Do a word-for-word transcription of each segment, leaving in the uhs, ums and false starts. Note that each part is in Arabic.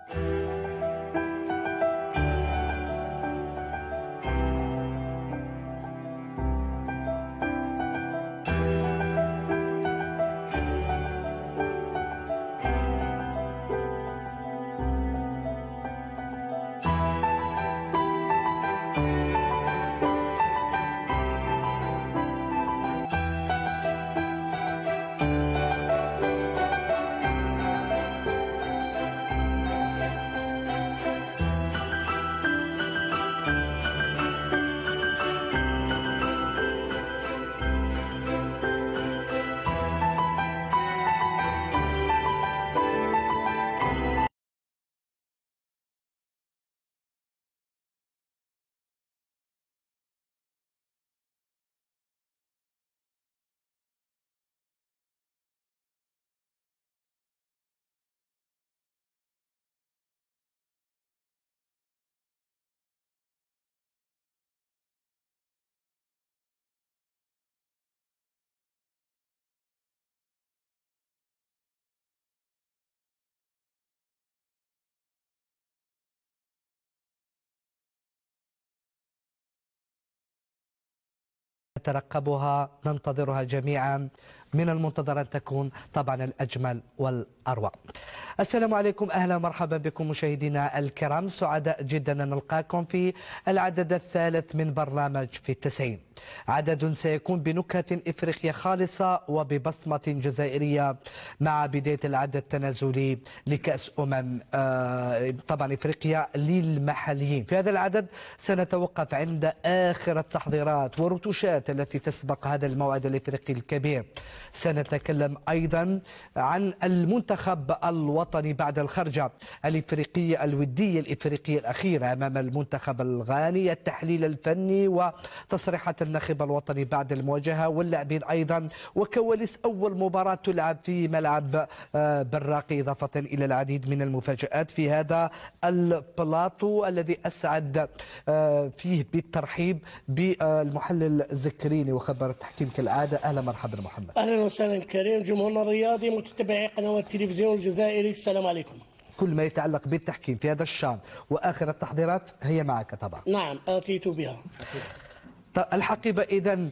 نترقبها ننتظرها جميعا، من المنتظر أن تكون طبعا الأجمل والأروع. السلام عليكم، أهلا ومرحبا بكم مشاهدينا الكرام، سعداء جدا أن نلقاكم في العدد الثالث من برنامج في التسعين، عدد سيكون بنكهة إفريقية خالصة وببصمة جزائرية مع بداية العدد التنازلي لكأس أمم طبعا إفريقيا للمحليين. في هذا العدد سنتوقف عند آخر التحضيرات والرتوشات التي تسبق هذا الموعد الإفريقي الكبير. سنتكلم أيضا عن المنتخب الوطني بعد الخرجة الإفريقية الودية الإفريقية الأخيرة أمام المنتخب الغاني، التحليل الفني وتصريحات الناخب الوطني بعد المواجهة، واللاعبين أيضا وكواليس أول مباراة تلعب في ملعب براقي، إضافة إلى العديد من المفاجآت في هذا البلاطو الذي أسعد فيه بالترحيب بالمحلل الزكريني وخبر التحكيم كالعادة. أهلا مرحبا محمد. أهلا وسهلا كريم، جمهورنا الرياضي متتبعي قنوات التلفزيون الجزائري، السلام عليكم. كل ما يتعلق بالتحكيم في هذا الشان وآخر التحضيرات هي معك طبعا. نعم آتيت بها. الحقيبة إذن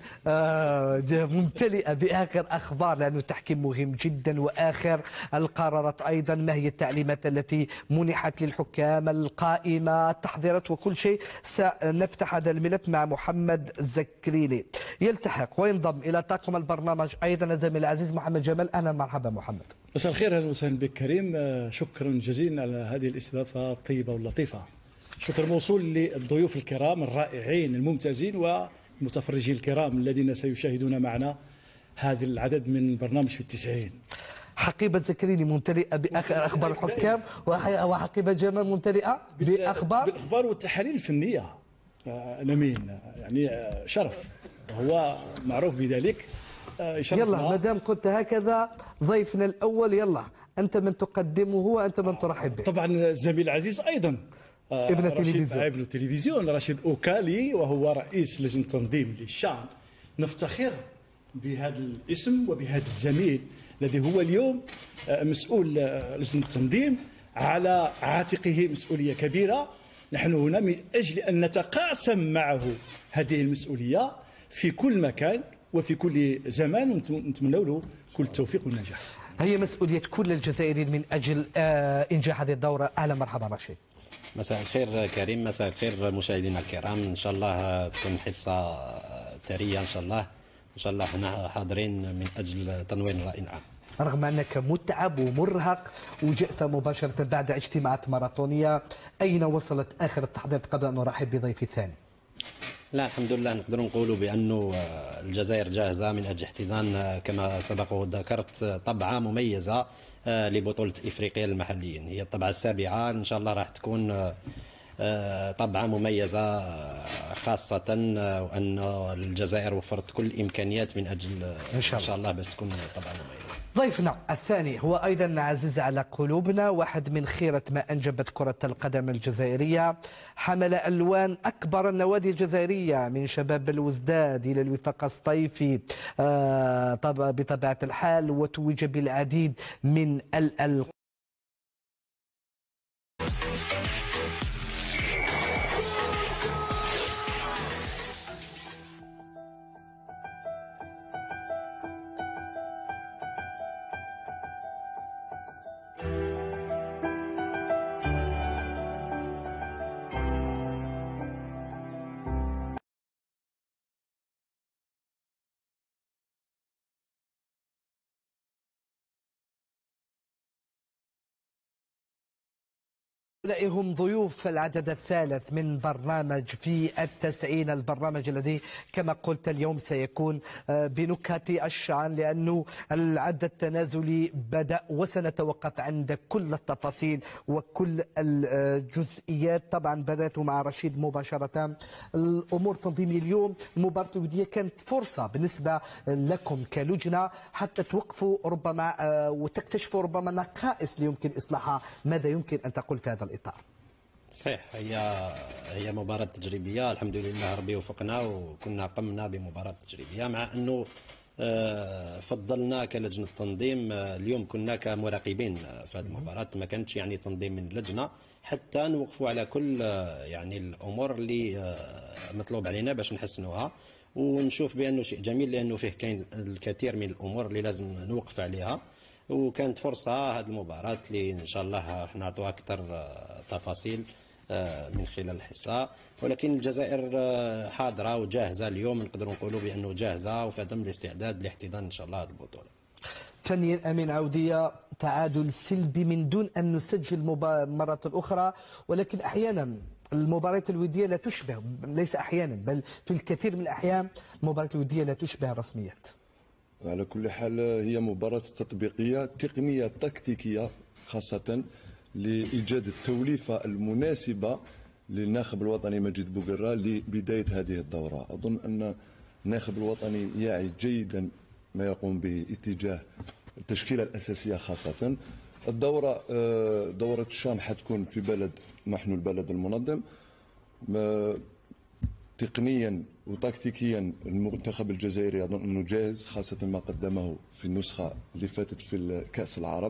ممتلئة بآخر أخبار، لأنه التحكيم مهم جدا وآخر القرارات أيضا، ما هي التعليمات التي منحت للحكام، القائمة، التحضيرات وكل شيء. سنفتح هذا الملف مع محمد الزكريني. يلتحق وينضم إلى طاقم البرنامج أيضا الزميل العزيز محمد جمال. أهلا مرحبا محمد. مساء الخير، أهلا وسهلا بك كريم، شكرا جزيلا على هذه الاستضافة الطيبة واللطيفة. شكر موصول للضيوف الكرام الرائعين الممتازين والمتفرجين الكرام الذين سيشاهدون معنا هذا العدد من برنامج في التسعين. حقيبة زكريني ممتلئة بآخر أخبار الحكام، وحقيبة جمال ممتلئة بأخبار بالأخبار والتحاليل الفنية. نمين يعني شرف، وهو معروف بذلك. يلا مادام كنت هكذا ضيفنا الأول، يلا أنت من تقدمه وأنت من ترحب به. طبعا الزميل العزيز أيضا ابن التلفزيون ابن التلفزيون رشيد أوكالي، وهو رئيس لجنة تنظيم للشان. نفتخر بهذا الاسم وبهذا الزميل الذي هو اليوم مسؤول لجنة التنظيم، على عاتقه مسؤولية كبيرة. نحن هنا من أجل أن نتقاسم معه هذه المسؤولية في كل مكان وفي كل زمان، ونتمنى له كل التوفيق والنجاح. هي مسؤولية كل الجزائريين من أجل إنجاح هذه الدورة. أهلا مرحبا رشيد. مساء الخير كريم، مساء الخير مشاهدينا الكرام. ان شاء الله تكون حصه ثريه ان شاء الله، ان شاء الله احنا حاضرين من اجل تنوير الراي العام. رغم انك متعب ومرهق وجئت مباشره بعد اجتماعات ماراثونيه، اين وصلت اخر التحضيرات قبل ان نرحب بضيفي الثاني؟ لا الحمد لله، نقدر نقولوا بانه الجزائر جاهزه من اجل احتضان كما سبق وذكرت طبعه مميزه لبطولة إفريقيا للمحليين. هي الطبعة السابعة، إن شاء الله راح تكون طبعة مميزة، خاصة وأن الجزائر وفرت كل الإمكانيات من أجل إن شاء الله, إن شاء الله باش تكون طبعة مميزة. ضيفنا الثاني هو أيضا عزيز على قلوبنا، واحد من خيرة ما أنجبت كرة القدم الجزائرية، حمل ألوان أكبر النوادي الجزائرية من شباب الوزداد إلى الوفاق الصيفي آه بطبيعة الحال، وتوج بالعديد من الألقاب. هؤلاء هم ضيوف العدد الثالث من برنامج في التسعين، البرنامج الذي كما قلت اليوم سيكون بنكهة الشان، لأنه العد التنازلي بدأ وسنتوقف عند كل التفاصيل وكل الجزئيات. طبعا بدأت مع رشيد مباشرة. الأمور تنظيمية اليوم المباراة الودية كانت فرصة بالنسبة لكم كلجنة حتى توقفوا ربما وتكتشفوا ربما نقائص اللي يمكن إصلاحها. ماذا يمكن أن تقول في هذا الإطار؟ صحيح، هي هي مباراة تجريبية، الحمد لله ربي وفقنا وكنا قمنا بمباراة تجريبية، مع أنه فضلنا كلجنة تنظيم. اليوم كنا كمراقبين في هذه المباراة، ما كانتش يعني تنظيم من لجنة حتى نوقفوا على كل يعني الأمور اللي مطلوب علينا باش نحسنوها ونشوف بأنه شيء جميل، لأنه فيه كاين الكثير من الأمور اللي لازم نوقف عليها. وكانت فرصة هذه المباراة اللي إن شاء الله نعطوها أكثر تفاصيل من خلال الحصة، ولكن الجزائر حاضرة وجاهزة اليوم، نقدروا نقولوا بأنه جاهزة وفي تم الاستعداد لاحتضان إن شاء الله هذه البطولة. فنيا أمين عودية، تعادل سلبي من دون أن نسجل مرة أخرى، ولكن أحيانا المباريات الودية لا تشبه، ليس أحيانا بل في الكثير من الأحيان المباريات الودية لا تشبه الرسميات. على كل حال هي مباراة تطبيقية تقنية تكتيكية، خاصة لإيجاد التوليفة المناسبة للناخب الوطني مجيد بوقرة لبداية هذه الدورة. أظن أن الناخب الوطني يعي جيدا ما يقوم به اتجاه التشكيلة الأساسية. خاصة الدورة دورة الشان حتكون في بلد نحن البلد المنظم. تقنيا وتكتيكيا المنتخب الجزائري اظن انه جاهز، خاصه ما قدمه في النسخه اللي فاتت في كاس العرب.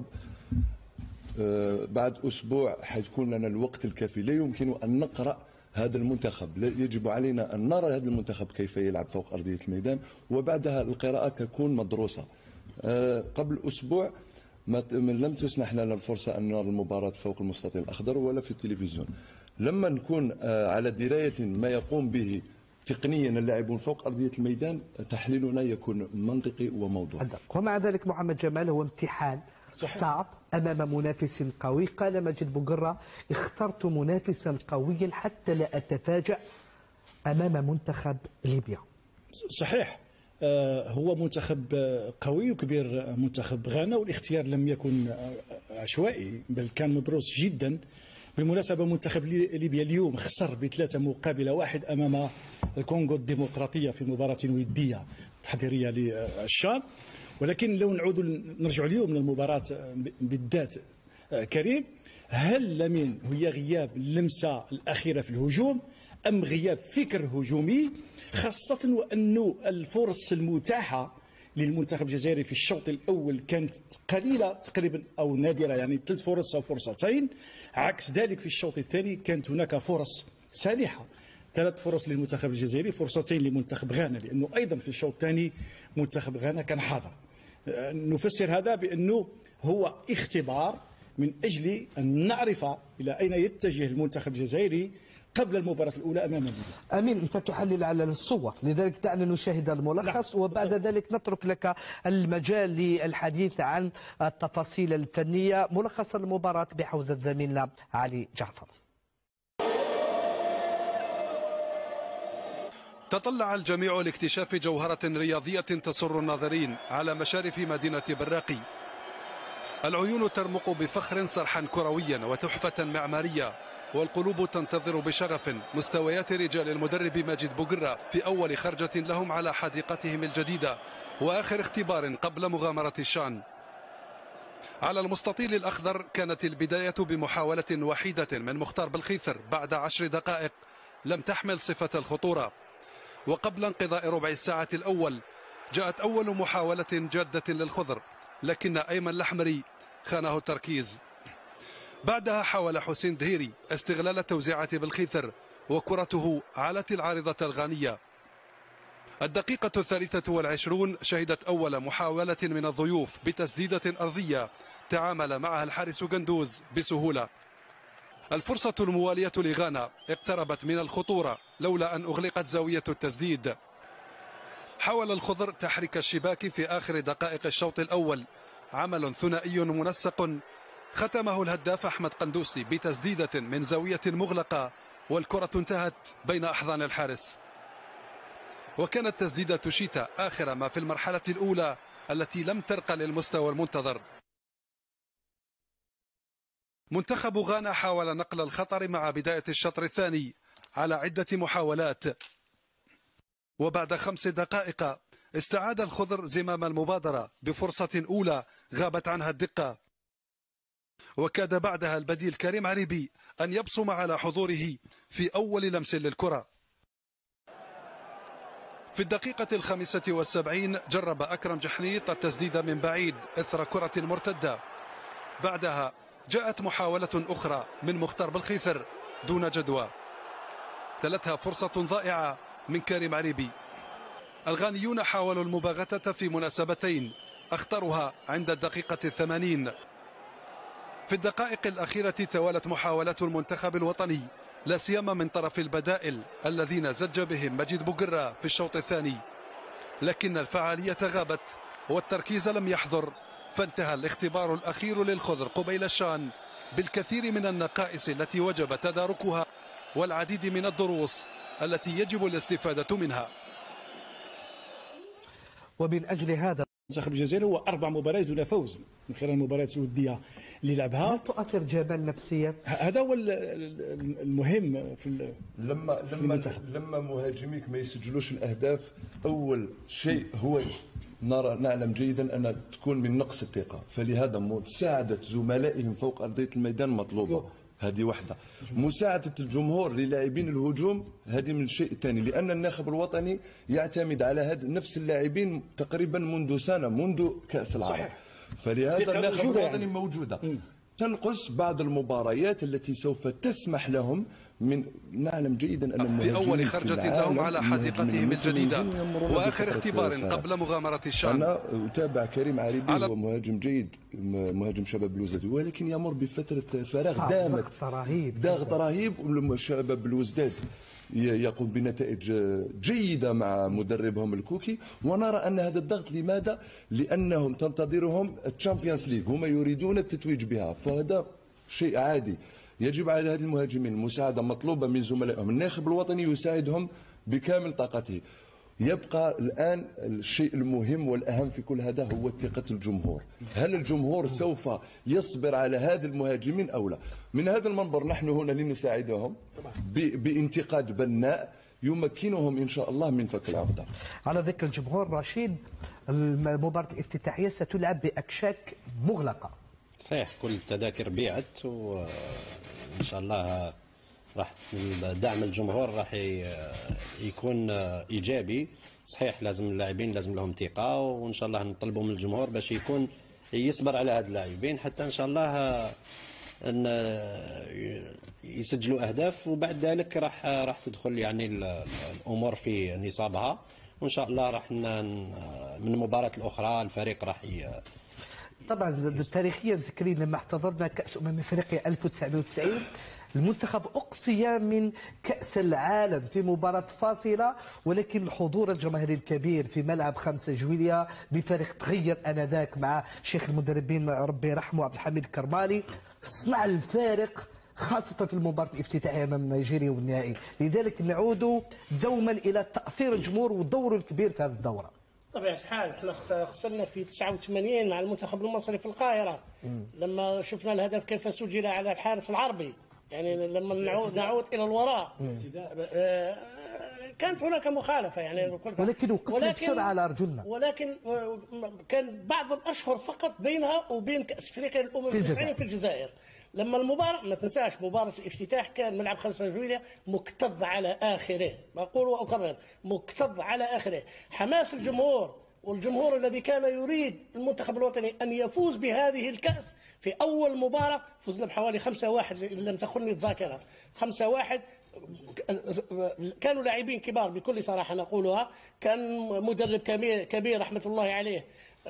بعد اسبوع حيكون لنا الوقت الكافي، لا يمكن ان نقرا هذا المنتخب، يجب علينا ان نرى هذا المنتخب كيف يلعب فوق ارضيه الميدان، وبعدها القراءه تكون مدروسه. قبل اسبوع ما لم تسنح لنا الفرصه ان نرى المباراه فوق المستطيل الاخضر ولا في التلفزيون. لما نكون على دراية ما يقوم به تقنيا اللاعبون فوق أرضية الميدان، تحليلنا يكون منطقي وموضوعي. ومع ذلك محمد جمال هو امتحان صعب أمام منافس قوي. قال مجيد بوقرة اخترت منافسا قويا حتى لا أتفاجأ أمام منتخب ليبيا. صحيح، هو منتخب قوي وكبير منتخب غانا، والاختيار لم يكن عشوائي بل كان مدروس جدا. بالمناسبة منتخب ليبيا اليوم خسر بثلاثة مقابل واحد أمام الكونغو الديمقراطية في مباراة ودية تحضيرية للشام. ولكن لو نعود نرجع اليوم للمباراة بالذات كريم، هل لمن هي غياب اللمسة الأخيرة في الهجوم أم غياب فكر هجومي، خاصة وأنه الفرص المتاحة للمنتخب الجزائري في الشوط الأول كانت قليلة تقريبا أو نادرة، يعني ثلاث فرص أو فرصتين. عكس ذلك في الشوط الثاني كانت هناك فرص سانحة، ثلاث فرص للمنتخب الجزائري، فرصتين لمنتخب غانا، لأنه أيضا في الشوط الثاني منتخب غانا كان حاضر. نفسر هذا بأنه هو اختبار من أجل أن نعرف إلى أين يتجه المنتخب الجزائري قبل المباراة الأولى أمام ليبيا. أمين، أنت تحلل على الصور، لذلك دعنا نشاهد الملخص وبعد ذلك نترك لك المجال للحديث عن التفاصيل الفنية. ملخص المباراة بحوزة زميلنا علي جعفر. تطلع الجميع لاكتشاف جوهرة رياضية تسر الناظرين على مشارف مدينة براقي. العيون ترمق بفخر صرحا كرويا وتحفة معمارية، والقلوب تنتظر بشغف مستويات رجال المدرب ماجد بوقرة في أول خرجة لهم على حديقتهم الجديدة وآخر اختبار قبل مغامرة الشان. على المستطيل الأخضر كانت البداية بمحاولة وحيدة من مختار بالخيثر بعد عشر دقائق لم تحمل صفة الخطورة، وقبل انقضاء ربع الساعة الأول جاءت أول محاولة جادة للخضر، لكن أيمن الأحمري خانه التركيز. بعدها حاول حسين دهيري استغلال التوزيعات بالخيثر وكرته علت العارضة الغانية. الدقيقة الثالثة والعشرون شهدت أول محاولة من الضيوف بتسديدة أرضية تعامل معها الحارس قندوز بسهولة. الفرصة الموالية لغانا اقتربت من الخطورة لولا أن أغلقت زاوية التسديد. حاول الخضر تحريك الشباك في آخر دقائق الشوط الأول، عمل ثنائي منسق ختمه الهداف أحمد قندوسي بتسديدة من زاوية مغلقة، والكرة انتهت بين أحضان الحارس. وكانت تسديدة شيتا آخر ما في المرحلة الأولى التي لم ترقى للمستوى المنتظر. منتخب غانا حاول نقل الخطر مع بداية الشطر الثاني على عدة محاولات، وبعد خمس دقائق استعاد الخضر زمام المبادرة بفرصة أولى غابت عنها الدقة، وكاد بعدها البديل كريم عريبي أن يبصم على حضوره في أول لمس للكرة. في الدقيقة الخامسة والسبعين جرب أكرم جحنيط التسديد من بعيد إثر كرة مرتدة، بعدها جاءت محاولة أخرى من مختار بالخيثر دون جدوى، تلتها فرصة ضائعة من كريم عريبي. الغانيون حاولوا المباغتة في مناسبتين أخطرها عند الدقيقة الثمانين. في الدقائق الأخيرة توالت محاولات المنتخب الوطني لا سيما من طرف البدائل الذين زج بهم مجيد بوقرة في الشوط الثاني، لكن الفعالية غابت والتركيز لم يحضر، فانتهى الاختبار الأخير للخضر قبيل الشان بالكثير من النقائص التي وجب تداركها والعديد من الدروس التي يجب الاستفادة منها. ومن أجل هذا المنتخب الجزائري هو أربع مباريات دون فوز من خلال المباريات الودية اللي لعبها. هل تؤثر جبال نفسيا؟ هذا هو المهم في لما في لما المنتخب. لما مهاجميك ما يسجلوش الاهداف، اول شيء هو نرى نعلم جيدا ان تكون من نقص الثقه، فلهذا مساعده زملائهم فوق ارضيه الميدان مطلوبه. هذه واحدة. مساعدة الجمهور للاعبين الهجوم هذه من الشيء الثاني، لأن الناخب الوطني يعتمد على هذا نفس اللاعبين تقريبا منذ سنة، منذ كأس العالم. صحيح. فلهذا الناخب الوطني يعني موجودة. م. تنقص بعض المباريات التي سوف تسمح لهم من نعلم جيدا أن في أول خرجة لهم على حديقتهم الجديدة وآخر اختبار قبل مغامرة الشان. أنا أتابع كريم عريبي، هو مهاجم جيد، مهاجم شباب بلوزداد، ولكن يمر بفترة فراغ دامت، ضغط رهيب ضغط رهيب شباب بلوزداد يقوم بنتائج جيدة مع مدربهم الكوكي، ونرى أن هذا الضغط لماذا؟ لأنهم تنتظرهم الشامبيونز ليج، هم يريدون التتويج بها، فهذا شيء عادي. يجب على هذه المهاجمين المساعدة مطلوبة من زملائهم، الناخب الوطني يساعدهم بكامل طاقته. يبقى الآن الشيء المهم والأهم في كل هذا هو ثقة الجمهور. هل الجمهور سوف يصبر على هذه المهاجمين أو لا؟ من هذا المنبر نحن هنا لنساعدهم بانتقاد بناء يمكنهم إن شاء الله من فك العقدة. على ذكر الجمهور رشيد، المباراة الافتتاحية ستلعب بأكشاك مغلقة. صحيح، كل التذاكر بيعت، وإن شاء الله راح دعم الجمهور راح يكون ايجابي. صحيح لازم اللاعبين لازم لهم ثقه، وان شاء الله نطلبوا من الجمهور باش يكون يصبر على هاد اللاعبين حتى ان شاء الله ان يسجلوا اهداف، وبعد ذلك راح راح تدخل يعني الامور في نصابها، وان شاء الله راح من المباراه الاخرى الفريق راح ي... طبعا تاريخيا ذكرين لما احتضرنا كاس امم افريقيا ألف وتسعمائة وتسعين المنتخب أقصي من كأس العالم في مباراة فاصلة، ولكن الحضور الجماهيري الكبير في ملعب خمسة جويلية بفريق تغير آنذاك مع شيخ المدربين ربي يرحمه عبد الحميد الكرمالي صنع الفارق، خاصة في المباراة الافتتاحية أمام نيجيريا والنهائي. لذلك نعود دوما إلى تأثير الجمهور ودوره الكبير في هذه الدورة. طبيعة الحال احنا خسرنا في تسعة وثمانين مع المنتخب المصري في القاهرة لما شفنا الهدف كيف سجل على الحارس العربي، يعني لما نعود نعود الى الوراء كانت هناك مخالفه يعني، ولكن وقفنا بسرعه على ارجلنا، ولكن كان بعض الاشهر فقط بينها وبين كاس افريقيا الامم التسعين في الجزائر. لما المباراه ما تنساش مباراه الافتتاح كان ملعب خمسة جويلية مكتظ على اخره، بقول واكرر مكتظ على اخره، حماس الجمهور والجمهور الذي كان يريد المنتخب الوطني أن يفوز بهذه الكأس. في أول مباراة فزنا بحوالي خمسة واحد إن لم تخني الذاكرة، خمسة واحد. كانوا لاعبين كبار بكل صراحة نقولها. كان مدرب كبير رحمة الله عليه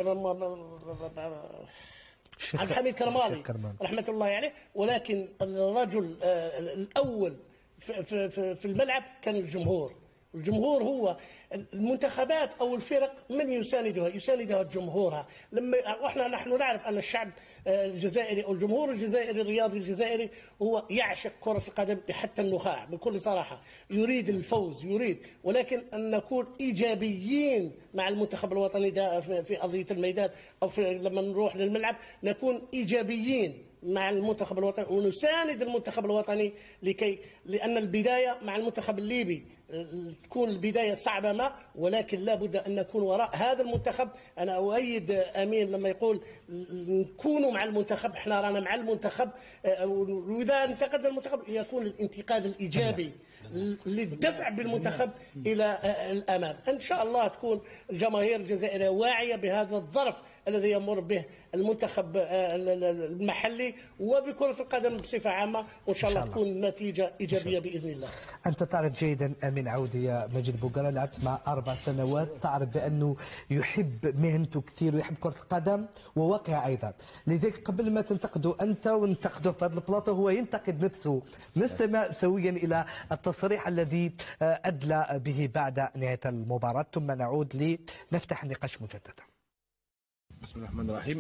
عبد الحميد كرمالي رحمة الله عليه، ولكن الرجل الأول في في الملعب كان الجمهور. الجمهور هو المنتخبات او الفرق من يساندها؟ يساندها جمهورها. لما واحنا نحن نعرف ان الشعب الجزائري او الجمهور الجزائري الرياضي الجزائري هو يعشق كرة القدم حتى النخاع بكل صراحة، يريد الفوز يريد، ولكن ان نكون ايجابيين مع المنتخب الوطني ده في ارضية الميدان او في لما نروح للملعب نكون ايجابيين مع المنتخب الوطني ونساند المنتخب الوطني لكي لأن البداية مع المنتخب الليبي تكون البداية صعبة ما، ولكن لا بد أن نكون وراء هذا المنتخب. أنا أؤيد أمين لما يقول نكونوا مع المنتخب، احنا رانا مع المنتخب، وإذا انتقد المنتخب يكون الانتقاد الإيجابي للدفع بالمنتخب إلى الأمام. إن شاء الله تكون الجماهير الجزائرية واعية بهذا الظرف الذي يمر به المنتخب المحلي وبكرة القدم بصفة عامة، وإن شاء الله تكون نتيجة إيجابية بإذن الله. أنت تعرف جيدا أمين عودي يا مجد بوقرة، لعبت مع أربع سنوات، تعرف بأنه يحب مهنته كثير ويحب كرة القدم وواقع أيضا. لذلك قبل ما تنتقده أنت وننتقده في هذا البلاطو هو ينتقد نفسه. نستمع سويا إلى التصريح الذي أدلى به بعد نهاية المباراة ثم نعود لنفتح النقاش مجددا. بسم الله الرحمن الرحيم.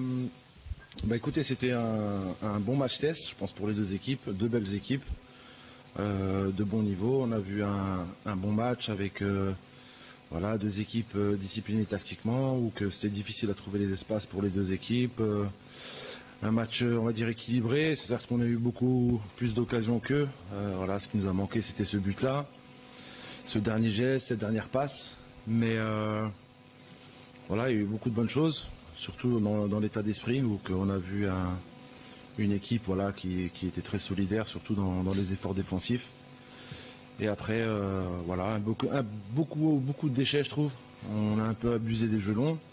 Bah écoutez, c'était un, un bon match test, je pense, pour les deux équipes, deux belles équipes euh, de bon niveau. On a vu un, un bon match avec euh, voilà, deux équipes euh, disciplinées tactiquement, où que c'était difficile à trouver les espaces pour les deux équipes. Euh, un match, on va dire, équilibré. C'est certes qu'on a eu beaucoup plus d'occasions qu'eux. Euh, voilà, ce qui nous a manqué, c'était ce but-là, ce dernier geste, cette dernière passe. Mais euh, voilà, il y a eu beaucoup de bonnes choses, surtout dans, dans l'état d'esprit, où on a vu un, une équipe voilà, qui, qui était très solidaire, surtout dans, dans les efforts défensifs. Et après, euh, voilà, beaucoup, un, beaucoup, beaucoup de déchets, je trouve. On a un peu abusé des jeux longs,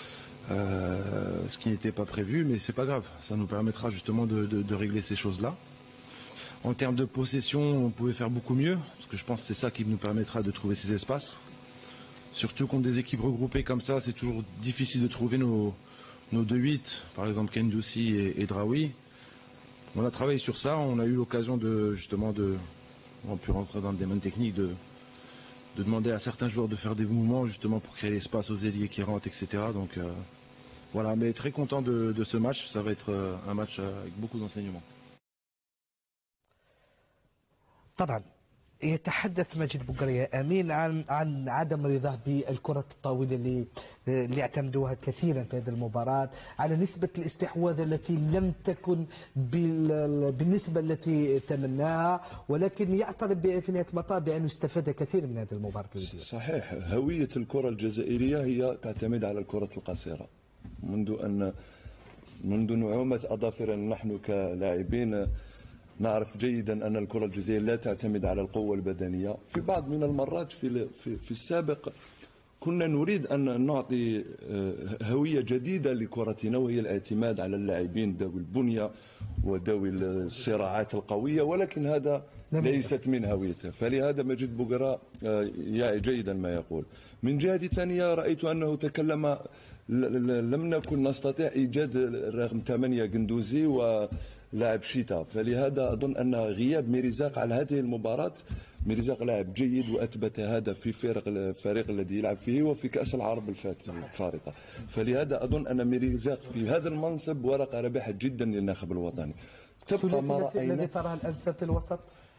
euh, ce qui n'était pas prévu, mais c'est pas grave. Ça nous permettra justement de, de, de régler ces choses-là. En termes de possession, on pouvait faire beaucoup mieux, parce que je pense que c'est ça qui nous permettra de trouver ces espaces. Surtout contre des équipes regroupées comme ça, c'est toujours difficile de trouver nos, nos deux huit, par exemple Kendoussi et, et Draoui. On a travaillé sur ça, on a eu l'occasion de justement de, on a pu rentrer dans le domaine technique, de, de demander à certains joueurs de faire des mouvements justement pour créer l'espace aux ailiers qui rentrent, et cetera. Donc euh, voilà, mais très content de, de ce match, ça va être un match avec beaucoup d'enseignements. طبعا يتحدث مجد بوقرية أمين عن عن عدم رضاه بالكرة الطويلة اللي اللي اعتمدوها كثيرا في هذه المباراة، على نسبة الاستحواذ التي لم تكن بالنسبة التي تمناها، ولكن يعترف في نهاية المطاف بأنه استفاد كثير من هذه المباراة. صحيح، هوية الكرة الجزائرية هي تعتمد على الكرة القصيرة. منذ أن منذ نعومة أظافرنا نحن كلاعبين نعرف جيدا أن الكرة الجزائرية لا تعتمد على القوة البدنية. في بعض من المرات في في, في السابق كنا نريد أن نعطي هوية جديدة لكرتنا، وهي الاعتماد على اللاعبين ذوي البنية وذوي الصراعات القوية، ولكن هذا ليست من هويته. فلهذا مجد بوقرة يعي جيدا ما يقول. من جهة ثانية رأيت أنه تكلم، لم نكن نستطيع إيجاد رقم ثمانية قندوزي و لاعب شيتا، فلهذا أظن أن غياب ميرزاق على هذه المباراة، ميرزاق لاعب جيد وأثبت هذا في فرق الفريق الذي يلعب فيه وفي كأس العرب الفارطة، فلهذا أظن أن ميرزاق في هذا المنصب ورقة رابحة جدا للناخب الوطني. تبقى ما رأينا الذي تراه الأنسب في الوسط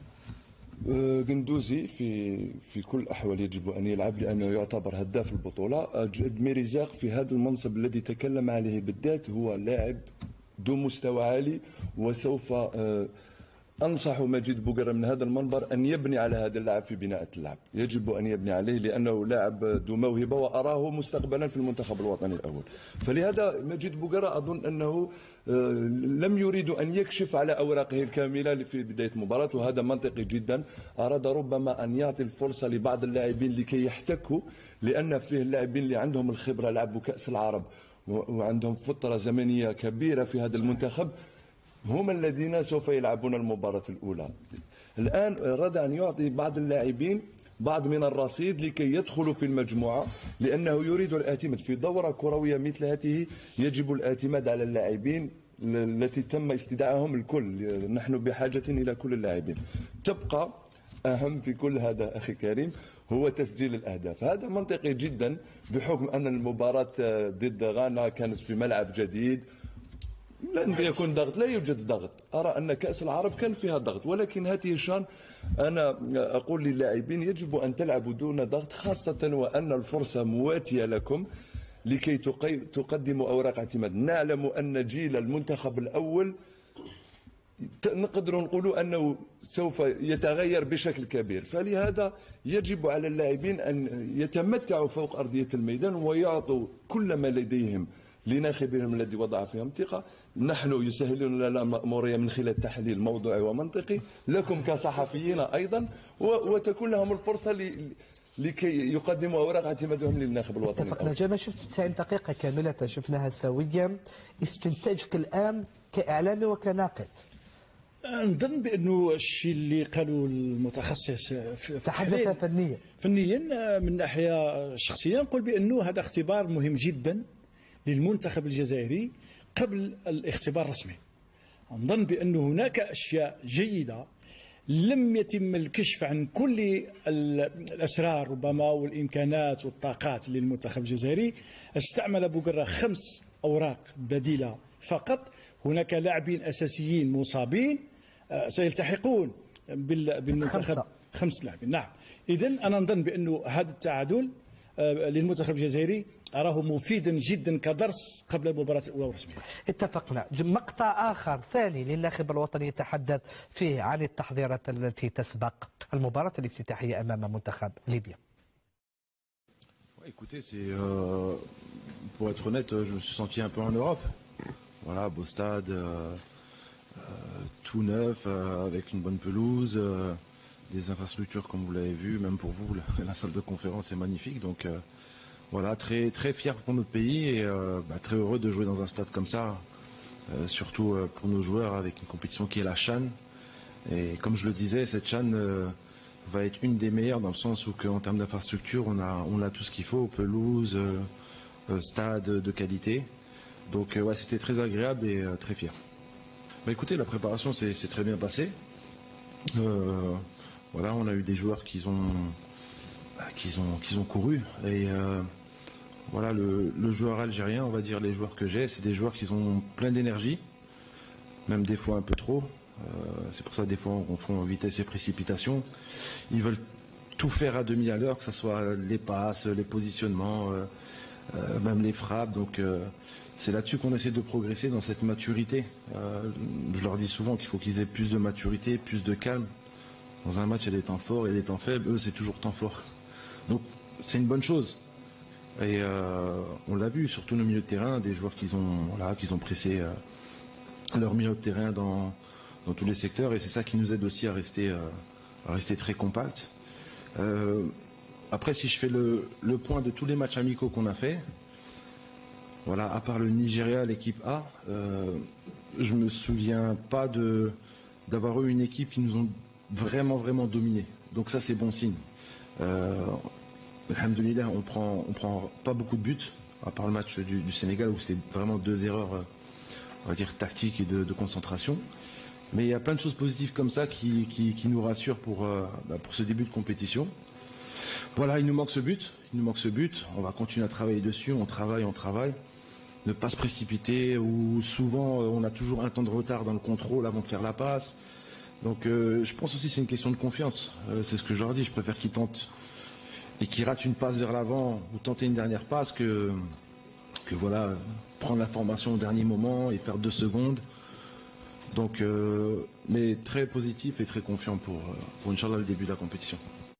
قندوزي في في كل الأحوال يجب أن يلعب لأنه يعتبر هداف البطولة. ميرزاق في هذا المنصب الذي تكلم عليه بالذات هو لاعب ذو مستوى عالي، وسوف أنصح مجيد بوقرة من هذا المنبر أن يبني على هذا اللاعب في بناء اللعب، يجب أن يبني عليه لأنه لاعب ذو موهبة وأراه مستقبلا في المنتخب الوطني الأول. فلهذا مجيد بوقرة أظن أنه لم يريد أن يكشف على أوراقه الكاملة في بداية المباراة، وهذا منطقي جدا. أراد ربما أن يعطي الفرصة لبعض اللاعبين لكي يحتكوا، لأن فيه اللاعبين اللي عندهم الخبرة لعبوا كأس العرب وعندهم فترة زمنية كبيرة في هذا المنتخب، هم الذين سوف يلعبون المباراة الأولى. الآن أراد أن يعطي بعض اللاعبين بعض من الرصيد لكي يدخلوا في المجموعة، لأنه يريد الاعتماد في دورة كروية مثل هذه. يجب الاعتماد على اللاعبين التي تم استدعائهم الكل، نحن بحاجة إلى كل اللاعبين. تبقى أهم في كل هذا أخي كريم هو تسجيل الأهداف. هذا منطقي جدا بحكم أن المباراة ضد غانا كانت في ملعب جديد، لن يكون ضغط، لا يوجد ضغط. أرى أن كأس العرب كان فيها ضغط، ولكن هذه الشان أنا أقول للاعبين يجب أن تلعبوا دون ضغط، خاصة وأن الفرصة مواتية لكم لكي تقدموا أوراق اعتماد. نعلم أن جيل المنتخب الأول نقدر نقول أنه سوف يتغير بشكل كبير، فلهذا يجب على اللاعبين أن يتمتعوا فوق أرضية الميدان ويعطوا كل ما لديهم لناخبهم الذي وضع فيهم ثقة. نحن يسهلون لنا المأمورية من خلال تحليل موضوعي ومنطقي، لكم كصحفيين أيضا، وتكون لهم الفرصة لكي يقدموا أوراق اعتمادهم للناخب الوطني. اتفقنا. جمال، شفت تسعين دقيقة كاملة شفناها سويا، استنتاجك الآن كإعلامي وكناقد؟ نظن بأنه الشيء اللي قالوا المتخصص في تحدث فنيا فنيا من ناحية شخصية، نقول بأنه هذا اختبار مهم جدا للمنتخب الجزائري قبل الاختبار الرسمي. نظن بأن هناك أشياء جيدة لم يتم الكشف عن كل الأسرار ربما والإمكانات والطاقات للمنتخب الجزائري. استعمل بوقرة خمس أوراق بديلة فقط. هناك لاعبين أساسيين مصابين سيلتحقون بالمنتخب، خمسة. خمس لاعبين، نعم. إذن أنا نظن بأنه هذا التعادل للمنتخب الجزائري أراه مفيدا جدا كدرس قبل المباراة الأولى الرسمية. اتفقنا. مقطع آخر ثاني للناخب الوطني يتحدث فيه عن التحضيرات التي تسبق المباراة الافتتاحية أمام منتخب ليبيا. Écoutez, c'est euh, pour être honnête, je me suis senti un peu en Europe. Voilà, beau stade, euh, euh, tout neuf, euh, avec une bonne pelouse, euh, des infrastructures comme vous l'avez vu, même pour vous, la, la salle de conférence est magnifique. Donc euh, voilà, très très fier pour notre pays et euh, bah, très heureux de jouer dans un stade comme ça, euh, surtout euh, pour nos joueurs avec une compétition qui est la CHAN. Et comme je le disais, cette CHAN euh, va être une des meilleures dans le sens où qu'en termes d'infrastructure, on a, on a tout ce qu'il faut, pelouse, euh, euh, stade de qualité. Donc euh, ouais, c'était très agréable et euh, très fier. Bah, écoutez, la préparation s'est très bien passée. Euh, voilà, on a eu des joueurs qui ont, bah, qui ont, qui ont couru et euh, voilà, le, le joueur algérien, on va dire les joueurs que j'ai, c'est des joueurs qui ont plein d'énergie, même des fois un peu trop. Euh, c'est pour ça des fois on fait vitesse et précipitation. Ils veulent tout faire à demi à l'heure, que ce soit les passes, les positionnements, euh, euh, même les frappes. Donc euh, c'est là-dessus qu'on essaie de progresser dans cette maturité. Euh, je leur dis souvent qu'il faut qu'ils aient plus de maturité, plus de calme. Dans un match, il y a des temps forts et des temps faibles. Eux, c'est toujours temps fort. Donc c'est une bonne chose. Et euh, on l'a vu, surtout nos milieux de terrain, des joueurs qui ont, voilà, qui ont pressé euh, leur milieu de terrain dans, dans tous les secteurs. Et c'est ça qui nous aide aussi à rester, euh, à rester très compact. Euh, après, si je fais le, le point de tous les matchs amicaux qu'on a fait, voilà, à part le Nigeria, l'équipe A, euh, je me souviens pas de d'avoir eu une équipe qui nous ont vraiment, vraiment dominé. Donc ça, c'est bon signe. Euh, Alhamdoulilah, on prend, on prend pas beaucoup de buts, à part le match du, du Sénégal où c'est vraiment deux erreurs, euh, on va dire, tactiques et de, de concentration. Mais il y a plein de choses positives comme ça qui, qui, qui nous rassurent pour, euh, bah, pour ce début de compétition. Voilà, il nous manque ce but, il nous manque ce but. On va continuer à travailler dessus, on travaille, on travaille. Ne pas se précipiter, ou souvent on a toujours un temps de retard dans le contrôle avant de faire la passe. Donc euh, je pense aussi que c'est une question de confiance. Euh, c'est ce que je leur dis, je préfère qu'ils tentent et qu'ils ratent une passe vers l'avant ou tenter une dernière passe que, que voilà, prendre la formation au dernier moment et perdre deux secondes. Donc, euh, mais très positif et très confiant pour, pour Inch'Allah le début de la compétition.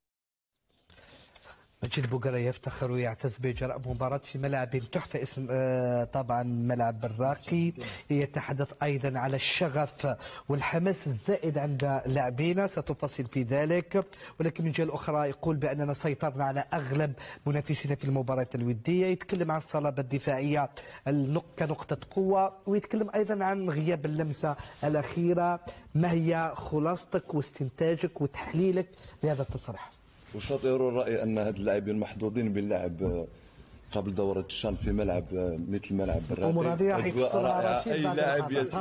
مجيد بوقرة يفتخر ويعتز بإجراء مباراة في ملعب تحفة اسم طبعا ملعب الراقي. يتحدث أيضا على الشغف والحماس الزائد عند لاعبينا، ستفصل في ذلك، ولكن من جهة أخرى يقول بأننا سيطرنا على أغلب منافسينا في المباريات الودية. يتكلم عن الصلابة الدفاعية كنقطة قوة، ويتكلم أيضا عن غياب اللمسة الأخيرة. ما هي خلاصتك واستنتاجك وتحليلك لهذا التصريح؟ وشاطر الرأي أن هاد اللاعبين محظوظين باللعب قبل دورة الشان في ملعب مثل ملعب الراقي. أي لاعب يت...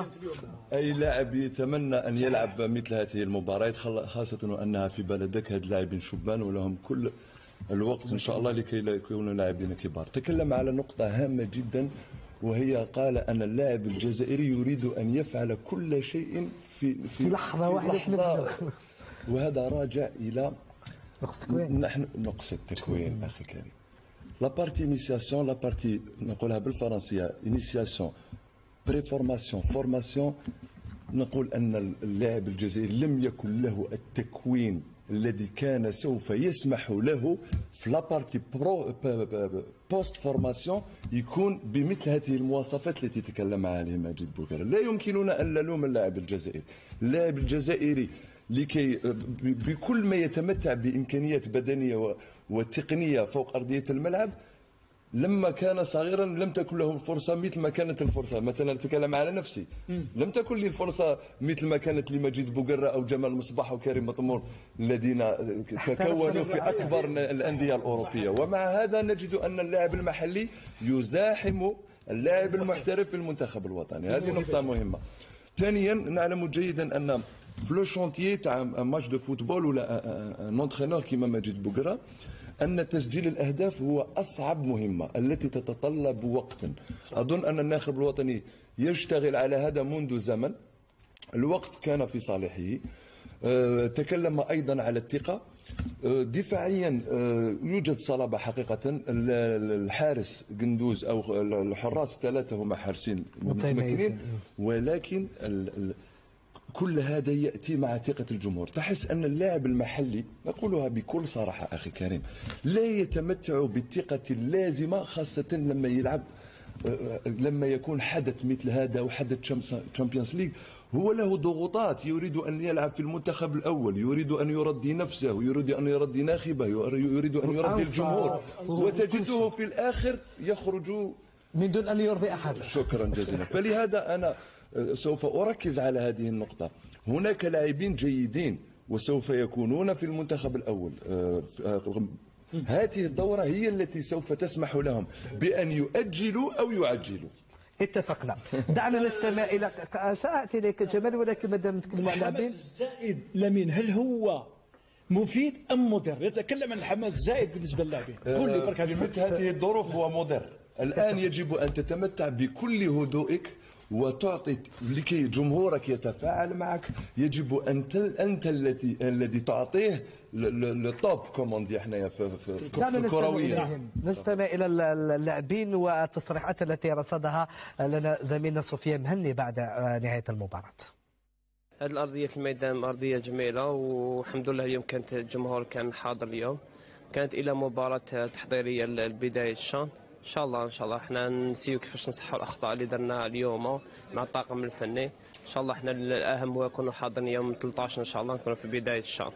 أي لاعب يتمنى أن يلعب مثل هذه المباريات، خاصة وأنها في بلدك. هاد اللاعبين شبان ولهم كل الوقت إن شاء الله لكي لا يكونوا لاعبين كبار. تكلم على نقطة هامة جدا، وهي قال أن اللاعب الجزائري يريد أن يفعل كل شيء في في, في لحظة واحدة في نفس. وهذا راجع إلى نقص التكوين. نحن نقص التكوين اخي كريم. لا بارتي انيسياسيون، لا بارتي نقولها بالفرنسيه انيسياسيون بري فورماسيون فورماسيون. نقول ان اللاعب الجزائري لم يكن له التكوين الذي كان سوف يسمح له في لا بارتي برو بوست فورماسيون يكون بمثل هذه المواصفات التي تكلم عليها مجيد بوقرة. لا يمكننا ان نلوم اللاعب الجزائري. اللاعب الجزائري لكي بكل ما يتمتع بإمكانيات بدنية وتقنية فوق أرضية الملعب، لما كان صغيرا لم تكن له الفرصة مثل ما كانت الفرصة. مثلا أتكلم على نفسي، لم تكن لي الفرصة مثل ما كانت لمجيد بوقرة أو جمال مصباح وكريم مطمور الذين تكونوا في أكبر الأندية الأوروبية. ومع هذا نجد أن اللاعب المحلي يزاحم اللاعب المحترف في المنتخب الوطني. هذه نقطة مهمة. ثانيا نعلم جيدا أن في لو شونتيي تاع ماتش دو فوتبول ولا ان اونترينور كيما مجيد بوقرة، ان تسجيل الاهداف هو اصعب مهمه التي تتطلب وقتا. اظن ان الناخب الوطني يشتغل على هذا منذ زمن. الوقت كان في صالحه. أه تكلم ايضا على الثقه. أه دفاعيا أه يوجد صلابه حقيقه. الحارس قندوز او الحراس الثلاثه هما حارسين متمكنين، ولكن كل هذا يأتي مع ثقة الجمهور. تحس أن اللاعب المحلي، نقولها بكل صراحة أخي كريم، لا يتمتع بالثقة اللازمة، خاصة لما يلعب لما يكون حدث مثل هذا وحدث تشامبيونز ليج. هو له ضغوطات، يريد أن يلعب في المنتخب الأول، يريد أن يرضي نفسه، يريد أن يرضي ناخبه، يريد أن يرضي الجمهور، وتجده في الآخر يخرج من دون أن يرضي أحد. شكرا جزيلا. فلهذا أنا سوف أركز على هذه النقطة. هناك لاعبين جيدين وسوف يكونون في المنتخب الأول. هذه الدورة هي التي سوف تسمح لهم بأن يؤجلوا أو يعجلوا. اتفقنا. دعنا نستمع إلى سأتي إليك جمال، ولكن مادام نتكلم عن لاعبين. الحماس الزائد لمين؟ هل هو مفيد أم مضر؟ يتكلم عن الحماس الزائد بالنسبة للاعبين. قول لي برك مثل هذه الظروف هو مضر. الآن يجب أن تتمتع بكل هدوئك وتعطي لكي جمهورك يتفاعل معك. يجب ان انت التي الذي تعطيه التوب كوموندي احنا في في, في الكرويه. نستمع الى اللاعبين والتصريحات التي رصدها لنا زميلنا سفيان مهني بعد نهايه المباراه. هذه الارضيه الميدان ارضيه جميله، والحمد لله اليوم كانت الجمهور كان حاضر اليوم. كانت الى مباراه تحضيريه لبدايه الشان. ان شاء الله ان شاء الله احنا نسيو كيفاش نصحوا الاخطاء اللي درناها اليوم مع الطاقم الفني. ان شاء الله احنا الاهم هو نكونوا حاضرين يوم ثلاثة عشر ان شاء الله، نكونوا في بدايه الشهر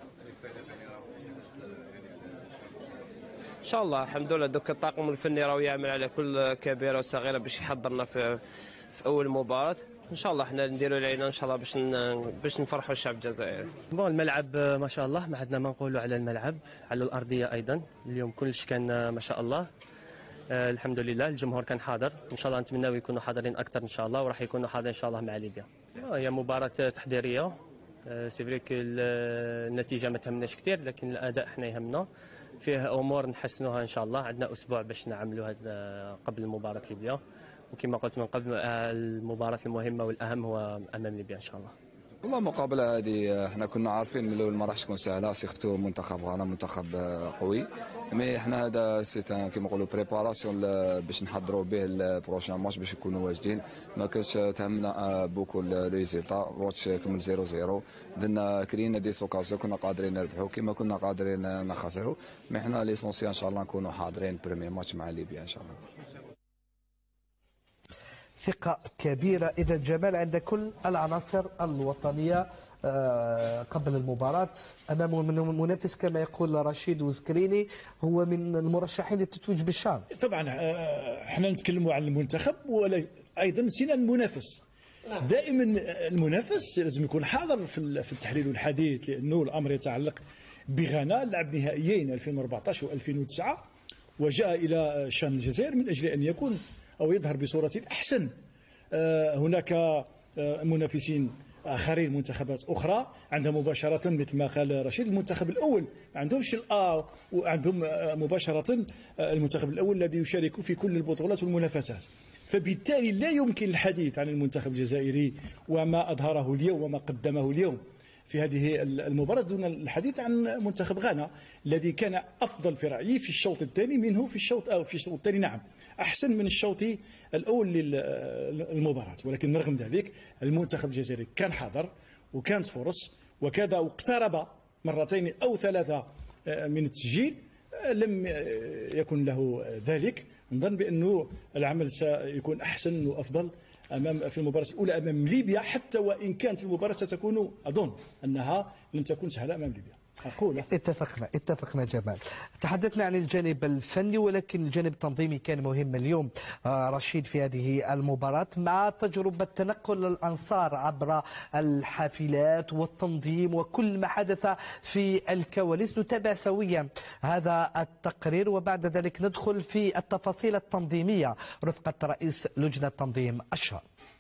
ان شاء الله. الحمد لله دوك الطاقم الفني راه يعمل على كل كبيره وصغيره باش يحضرنا في في اول مباراه. ان شاء الله احنا نديروا علينا ان شاء الله باش باش نفرحوا الشعب الجزائري. بون الملعب ما شاء الله ما عندنا ما نقولوا على الملعب، على الارضيه ايضا اليوم كلش كان ما شاء الله. آه الحمد لله الجمهور كان حاضر. ان شاء الله نتمناو يكونوا حاضرين اكثر ان شاء الله، وراح يكونوا حاضرين ان شاء الله مع ليبيا. آه هي مباراه تحضيريه. آه سي فري النتيجه ما تهمناش كثير، لكن الاداء احنا يهمنا. فيه امور نحسنوها ان شاء الله. عندنا اسبوع باش نعملوا هذا قبل مباراه ليبيا، وكما قلت من قبل المباراه المهمه والاهم هو امام ليبيا ان شاء الله. والله المقابله هذه احنا كنا عارفين من الاول ما راحش تكون سهله، سيرتو منتخب غانا منتخب قوي، مي احنا هذا سي كيما نقولوا بريباراسيون باش نحضروا به البروشان ماتش باش نكونوا واجدين. ما كانش تهمنا بوكو ريزيلتا، ماتش كمل صفر صفر، درنا كرينا دي سوكاسيون كنا قادرين نربحوا كيما كنا قادرين نخسروا، مي احنا ليسونسيال ان شاء الله نكونوا حاضرين بريمير ماتش مع ليبيا ان شاء الله. ثقة كبيرة إذا جمال عند كل العناصر الوطنية قبل المباراة أمام منافس كما يقول رشيد وزكريني هو من المرشحين للتتويج بالشان. طبعا احنا نتكلموا عن المنتخب ولا أيضا نسينا المنافس. دائما المنافس لازم يكون حاضر في التحليل والحديث، لأنه الأمر يتعلق بغانا. لعب نهائيين ألفين وأربعطاش وألفين وتسعة وجاء إلى شان الجزائر من أجل أن يكون أو يظهر بصورة أحسن. هناك منافسين آخرين منتخبات أخرى عندها مباشرة مثل ما قال رشيد المنتخب الأول ما عندهمش الآ وعندهم مباشرة المنتخب الأول الذي يشارك في كل البطولات والمنافسات، فبالتالي لا يمكن الحديث عن المنتخب الجزائري وما أظهره اليوم وما قدمه اليوم في هذه المباراة دون الحديث عن منتخب غانا الذي كان أفضل في رأيي في الشوط الثاني منه في الشوط أو في الشوط الثاني نعم أحسن من الشوط الأول للمباراة، ولكن رغم ذلك المنتخب الجزائري كان حاضر وكانت فرص وكذا واقترب مرتين أو ثلاثة من التسجيل، لم يكن له ذلك. نظن بأنه العمل سيكون أحسن وأفضل أمام في المباراة الأولى أمام ليبيا، حتى وإن كانت المباراة ستكون أظن أنها لن تكون سهلة أمام ليبيا. أقول اتفقنا اتفقنا جمال. تحدثنا عن الجانب الفني ولكن الجانب التنظيمي كان مهم اليوم رشيد في هذه المباراة مع تجربة تنقل الأنصار عبر الحافلات والتنظيم وكل ما حدث في الكواليس. نتابع سويا هذا التقرير وبعد ذلك ندخل في التفاصيل التنظيمية رفقة رئيس لجنة تنظيم الشان.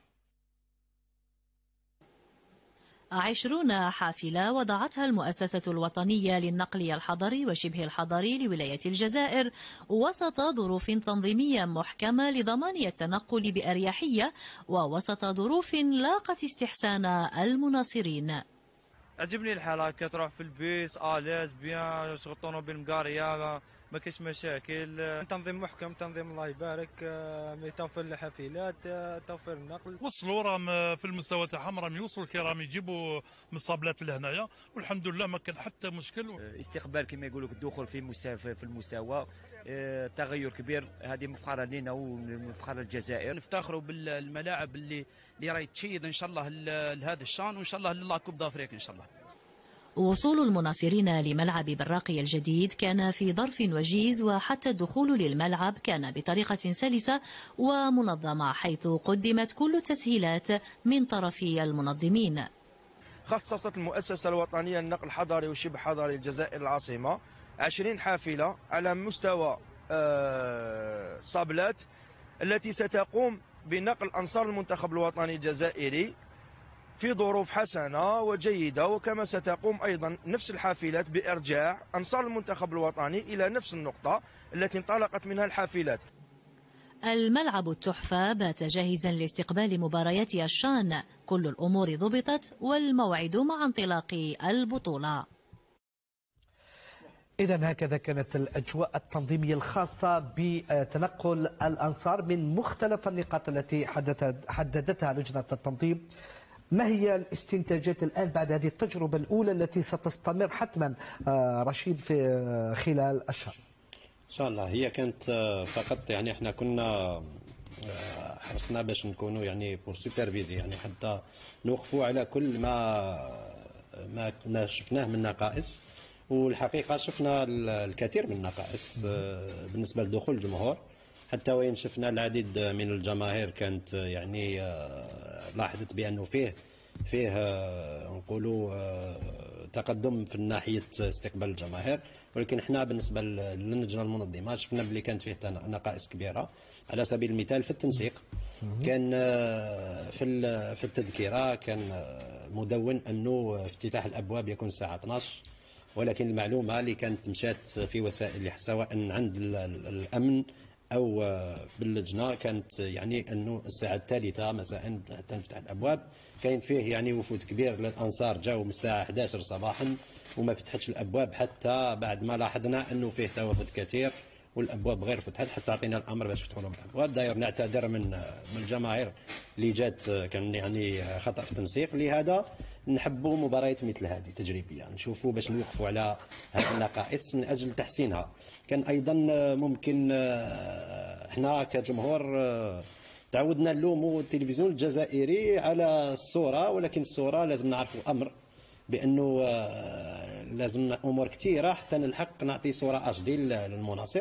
عشرون حافلة وضعتها المؤسسة الوطنية للنقل الحضري وشبه الحضري لولاية الجزائر وسط ظروف تنظيمية محكمة لضمان التنقل بأريحية ووسط ظروف لاقت استحسان المناصرين. عجبني الحالة كتروح في البيس آلاز بيان شغل الطوموبيل مقارية ما كاينش مشاكل، تنظيم محكم تنظيم الله يبارك، توفير الحافلات توفير النقل. وصلوا راهم في المستوى تاعهم راهم يوصلوا كي راهم يجيبوا من الصابلات لهنايا والحمد لله ما كان حتى مشكل. استقبال كما يقولوا الدخول في المستوى في المستوى تغير كبير، هذه مفخره لنا ومفخره للجزائر. نفتخروا بالملاعب اللي اللي راهي تشيد ان شاء الله لهذا الشان وان شاء الله لله كوب دافريك ان شاء الله. وصول المناصرين لملعب براقي الجديد كان في ظرف وجيز وحتى الدخول للملعب كان بطريقة سلسة ومنظمة حيث قدمت كل التسهيلات من طرف المنظمين. خصصت المؤسسة الوطنية للنقل الحضري وشبه حضري الجزائر العاصمة عشرين حافلة على مستوى الصابلات التي ستقوم بنقل أنصار المنتخب الوطني الجزائري في ظروف حسنة وجيدة، وكما ستقوم أيضا نفس الحافلات بإرجاع أنصار المنتخب الوطني إلى نفس النقطة التي انطلقت منها الحافلات. الملعب التحفة بات جاهزا لاستقبال مباريات الشان، كل الأمور ضبطت والموعد مع انطلاق البطولة. إذا هكذا كانت الأجواء التنظيمية الخاصة بتنقل الأنصار من مختلف النقاط التي حددتها لجنة التنظيم. ما هي الاستنتاجات الآن بعد هذه التجربة الأولى التي ستستمر حتما رشيد في خلال الشهر؟ إن شاء الله هي كانت فقط يعني احنا كنا حرصنا باش نكونوا يعني بور سوبرفيزي يعني حتى نوقفوا على كل ما ما ما شفناه من نقائص، والحقيقة شفنا الكثير من النقائص بالنسبة لدخول الجمهور، حتى وين شفنا العديد من الجماهير كانت يعني لاحظت بأنه فيه فيه نقولوا تقدم في ناحية استقبال الجماهير، ولكن احنا بالنسبة للجنة المنظمة شفنا بلي كانت فيه نقائص كبيرة. على سبيل المثال في التنسيق كان في في التذكرة كان مدون أنه افتتاح الأبواب يكون الساعة اثناش، ولكن المعلومة اللي كانت مشات في وسائل سواء عند الأمن او باللجنه كانت يعني انه الساعه الثالثه مساء حتى نفتح الابواب. كاين فيه يعني وفود كبير للانصار جاوا من الساعه إحدى عشرة صباحا وما فتحتش الابواب حتى بعد ما لاحظنا انه فيه توافد كثير والابواب غير فتحت حتى عطينا الامر باش يفتحوا لهم الابواب. داير نعتذر من من الجماهير اللي جات كان يعني خطا في التنسيق. لهذا نحبوا مباريات مثل هذه تجريبيه نشوفوا باش نوقفوا على هذه النقائص من اجل تحسينها. كان ايضا ممكن احنا كجمهور تعودنا نلوموا التلفزيون الجزائري على الصوره، ولكن الصوره لازم نعرفوا امر بانه لازم امور كثيره حتى نلحق نعطي صوره اش دي للمناصر.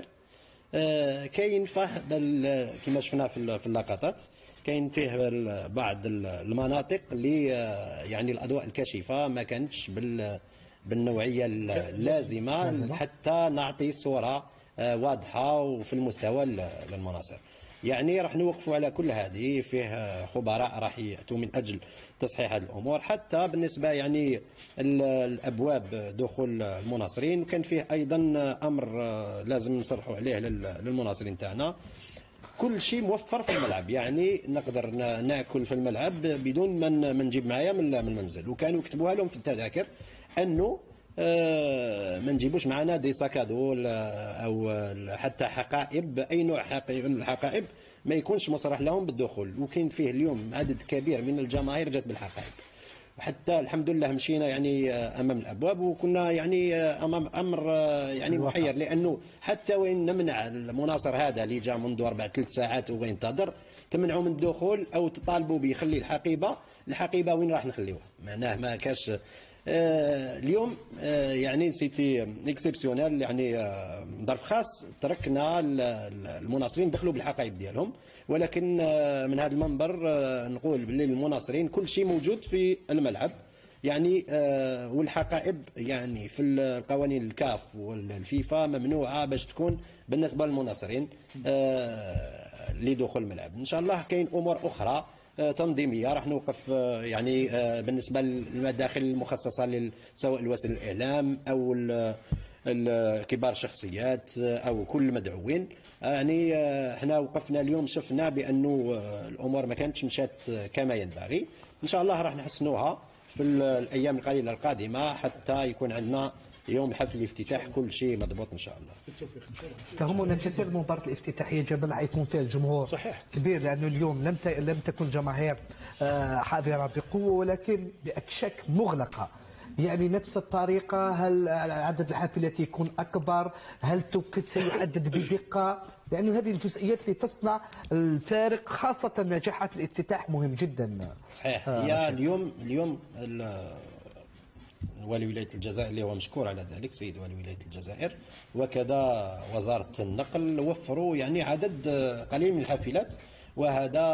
كاين فيه كما شفنا في اللقطات كاين فيه بعض المناطق اللي يعني الاضواء الكاشفه ما كانتش بال بالنوعيه اللازمه حتى نعطي صوره واضحه وفي المستوى للمناصر. يعني راح نوقفوا على كل هذه، فيه خبراء راح ياتوا من اجل تصحيح هذه الامور. حتى بالنسبه يعني الابواب دخول المناصرين وكان فيه ايضا امر لازم نصرحوا عليه للمناصرين تاعنا، كل شيء موفر في الملعب. يعني نقدر ناكل في الملعب بدون ما نجيب معايا من المنزل، وكانوا يكتبوها لهم في التذاكر انه ما نجيبوش معنا دي ساكادو او حتى حقائب، اي نوع حقائب من الحقائب ما يكونش مصرح لهم بالدخول. وكاين فيه اليوم عدد كبير من الجماهير جات بالحقائب، وحتى الحمد لله مشينا يعني امام الابواب وكنا يعني امام امر يعني محير، لانه حتى وين نمنع المناصر هذا اللي جاء منذ اربع ثلاث ساعات وينتظر تمنعوا من الدخول او تطالبوا بيخلي الحقيبه، الحقيبه وين راح نخليوها؟ معناه ما كاش. آه اليوم آه يعني سيتي اكسبسيونيل، يعني آه ظرف خاص تركنا المناصرين دخلوا بالحقائب ديالهم، ولكن آه من هذا المنبر آه نقول باللي المناصرين كل شيء موجود في الملعب. يعني آه والحقائب يعني في القوانين الكاف والفيفا ممنوعه باش تكون بالنسبه للمناصرين آه لدخول الملعب. ان شاء الله كاين امور اخرى تنظيميه راح نوقف يعني بالنسبه للمداخل المخصصه سواء الوسائل الاعلام او كبار الشخصيات او كل المدعوين. يعني احنا وقفنا اليوم شفنا بانه الامور ما كانتش مشات كما ينبغي. ان شاء الله راح نحسنوها في الايام القليله القادمه حتى يكون عندنا يوم حفل الافتتاح كل شيء مضبوط ان شاء الله. تهمنا كثير مباراة الافتتاحية جبل حيكون فيها الجمهور صحيح كبير، لأنه اليوم لم لم تكن جماهير حاضرة بقوة ولكن بأكشاك مغلقة. يعني نفس الطريقة، هل عدد الحافلات يكون أكبر؟ هل التوقيت سيحدد بدقة؟ لأنه هذه الجزئيات اللي تصنع الفارق، خاصة نجاحات الافتتاح مهم جدا. صحيح. هي اليوم اليوم والي ولاية الجزائر اللي هو مشكور على ذلك، سيد والي ولاية الجزائر، وكذا وزارة النقل وفروا يعني عدد قليل من الحافلات، وهذا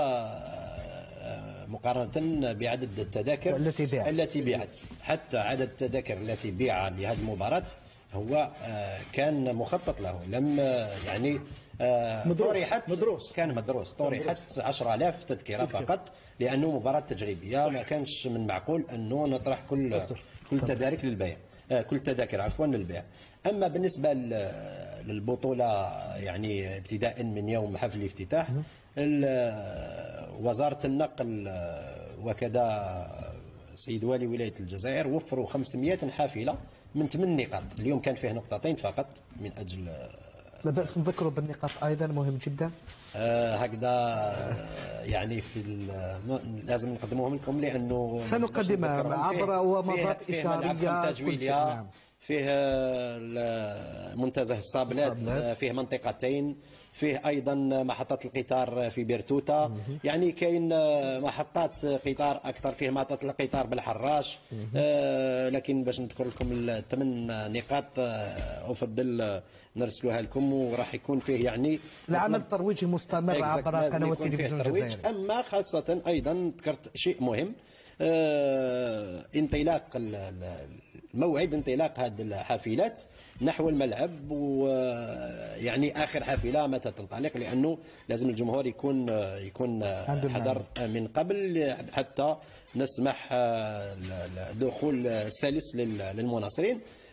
مقارنة بعدد التذاكر التي بيعت. التي بيعت حتى عدد التذاكر التي بيع لهذه المباراة هو كان مخطط له، لم يعني طرحت مدروس كان مدروس طرحت عشرة آلاف تذكرة فقط، لأنه مباراة تجريبية ما كانش من معقول أنه نطرح كل كل تذاكر للبيع كل تذاكر عفوا للبيع. أما بالنسبة للبطولة يعني ابتداء من يوم حفل الافتتاح، وزارة النقل وكذا سيد والي ولاية الجزائر وفروا خمسمائة حافلة من ثمان نقاط. اليوم كان فيه نقطتين فقط من أجل لا بأس نذكروا بالنقاط أيضا مهم جدا. آه هكذا يعني في لازم نقدموهم لكم لأنه سنقدمها عبر ومضات إشارية. فيه منتزه الصابلات، فيه منطقتين، فيه ايضا محطه القطار في بيرتوتا. يعني كاين محطات قطار اكثر، فيه محطه القطار بالحراش. آه لكن باش نذكر لكم الثمان نقاط آه افضل نرسلوها لكم، وراح يكون فيه يعني العمل الترويجي مستمر عبر قنوات التلفزيون الجزائري. اما خاصه ايضا ذكرت شيء مهم، آه انطلاق موعد انطلاق هذه الحافلات نحو الملعب، ويعني اخر حافله متى تنطلق، لانه لازم الجمهور يكون يكون حضر من قبل حتى نسمح الدخول السلس للمناصرين.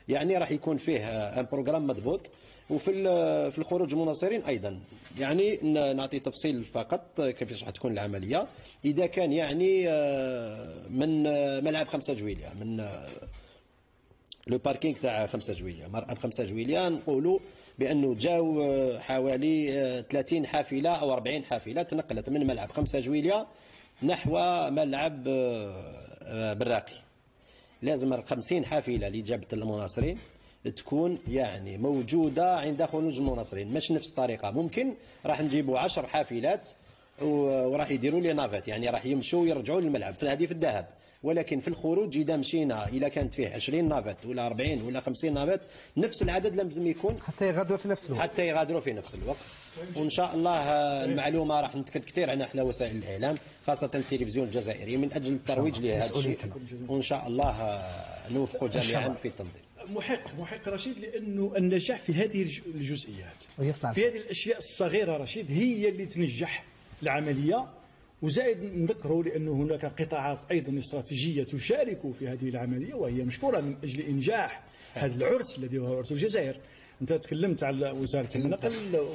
يعني راح يكون فيه ان بروغرام مضبوط. وفي في الخروج المناصرين ايضا يعني نعطي تفصيل فقط كيفاش حتكون العمليه. اذا كان يعني من ملعب خمسة جويليا، من لو باركينغ تاع خمسة جويليا، مرأب خمسة جويليا، نقولوا بانه جاو حوالي ثلاثين حافله او أربعين حافله تنقلت من ملعب خمسة جويليا نحو ملعب براقي. لازم خمسين حافله اللي جابت المناصرين تكون يعني موجوده عند خروج المناصرين، مش نفس الطريقه. ممكن راح نجيبوا عشر حافلات وراح يديروا لي نافات، يعني راح يمشوا يرجعوا للملعب، هذه في الذهاب. ولكن في الخروج اذا مشينا الى كانت فيه عشرين نافات ولا أربعين ولا خمسين نافات، نفس العدد لازم يكون حتى يغادروا في نفس الوقت حتى يغادروا في نفس الوقت. وان شاء الله المعلومه راح نتكلم كثير عنها احنا وسائل الاعلام، خاصه التلفزيون الجزائري، من اجل الترويج لهذا الشيء. وان شاء الله نوفقوا جميعا في التنظيم. محق محق رشيد، لانه النجاح في هذه الجزئيات، في هذه الاشياء الصغيره رشيد، هي اللي تنجح العمليه. وزائد نذكروا لانه هناك قطاعات ايضا استراتيجيه تشارك في هذه العمليه وهي مشكوره من اجل انجاح هذا العرس الذي هو عرس الجزائر. انت تكلمت على وزاره النقل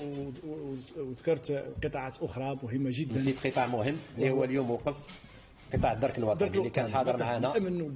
وذكرت قطاعات اخرى مهمه جدا. نسيت قطاع مهم اللي هو اليوم وقف، قطاع الدرك الوطني اللي كان حاضر معنا،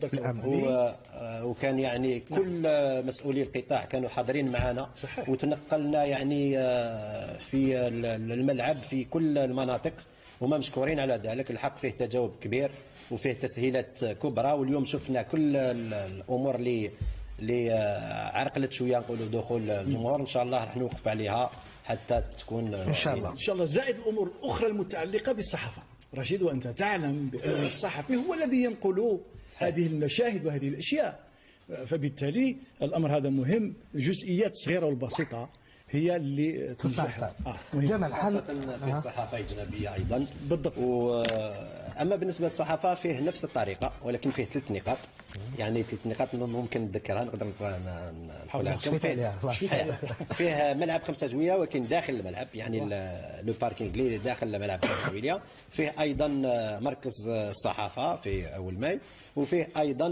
وكان يعني كل مسؤولي القطاع كانوا حاضرين معنا، وتنقلنا يعني في الملعب في كل المناطق، هما مشكورين على ذلك. الحق فيه تجاوب كبير وفيه تسهيلات كبرى. واليوم شفنا كل الامور اللي اللي عرقلت شويه نقولوا دخول الجمهور، ان شاء الله راح نوقف عليها حتى تكون ان شاء الله ان شاء الله. زائد الامور الاخرى المتعلقه بالصحافه رشيد، وانت تعلم بان الصحفي هو الذي ينقل هذه المشاهد وهذه الاشياء، فبالتالي الامر هذا مهم. الجزئيات الصغيره والبسيطه هي اللي تنجح. آه جمال حل في صحافه اجنبيه ايضا بالضبط. و... اما بالنسبه للصحافه فيه نفس الطريقه، ولكن فيه ثلاث نقاط، يعني ثلاث نقاط ممكن نذكرها نقدر نقولها لكم. فيه, فيه ملعب خمسة جويلية ولكن داخل الملعب، يعني لو باركينغ اللي داخل ملعب خمسة جويلية. فيه ايضا مركز الصحافه في اول ماي، وفيه ايضا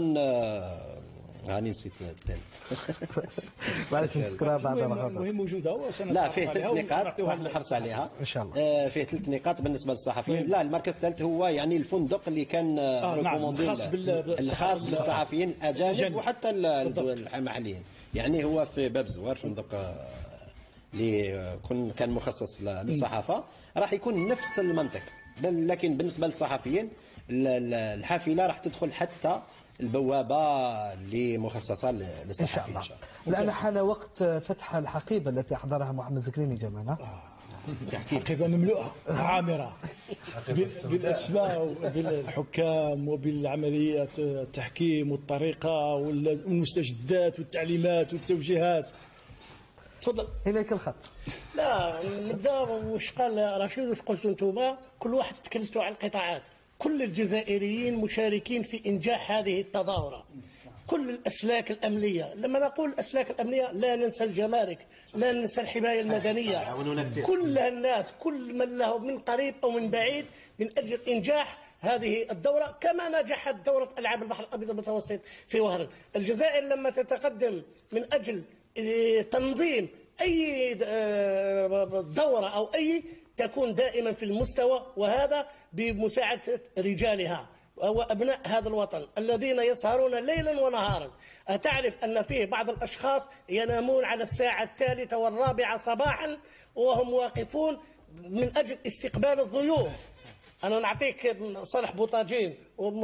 هاني نسيت الثالث معلش نذكرها بعد الغد. المهم وجودها. لا فيه ثلاث نقاط راح نحرص عليها ان شاء الله. آه فيه ثلاث نقاط بالنسبه للصحفيين. لا المركز الثالث هو يعني الفندق اللي كان آه نعم الخاص الخاص بالصحفيين الاجانب وحتى المحليين، يعني هو في باب زوار، فندق اللي كان مخصص للصحافه، راح يكون نفس المنطق. لكن بالنسبه للصحفيين الحافله راح تدخل حتى البوابه اللي مخصصه للصحفيين. ان شاء الله. الان حان وقت فتح الحقيبه التي احضرها محمد زكريني جمالنا. حقيبه مملوءه عامره بالاسماء وبالحكام وبالعمليات التحكيم والطريقه والمستجدات والتعليمات والتوجيهات. تفضل اليك الخط. لا نبدا واش قال رشيد واش قلتوا انتم، كل واحد تكلمتوا عن القطاعات. كل الجزائريين مشاركين في إنجاح هذه التظاهرة، كل الأسلاك الأمنية. لما نقول الأسلاك الأمنية لا ننسى الجمارك، لا ننسى الحماية المدنية، كل الناس كل من له من قريب أو من بعيد من أجل إنجاح هذه الدورة، كما نجحت دورة ألعاب البحر الأبيض المتوسط في وهران. الجزائر لما تتقدم من أجل تنظيم أي دورة أو أي تكون دائما في المستوى، وهذا بمساعدة رجالها وأبناء هذا الوطن الذين يسهرون ليلا ونهارا. أتعرف أن فيه بعض الأشخاص ينامون على الساعة الثالثة والرابعة صباحا وهم واقفون من أجل استقبال الضيوف. أنا نعطيك صالح بوطاجين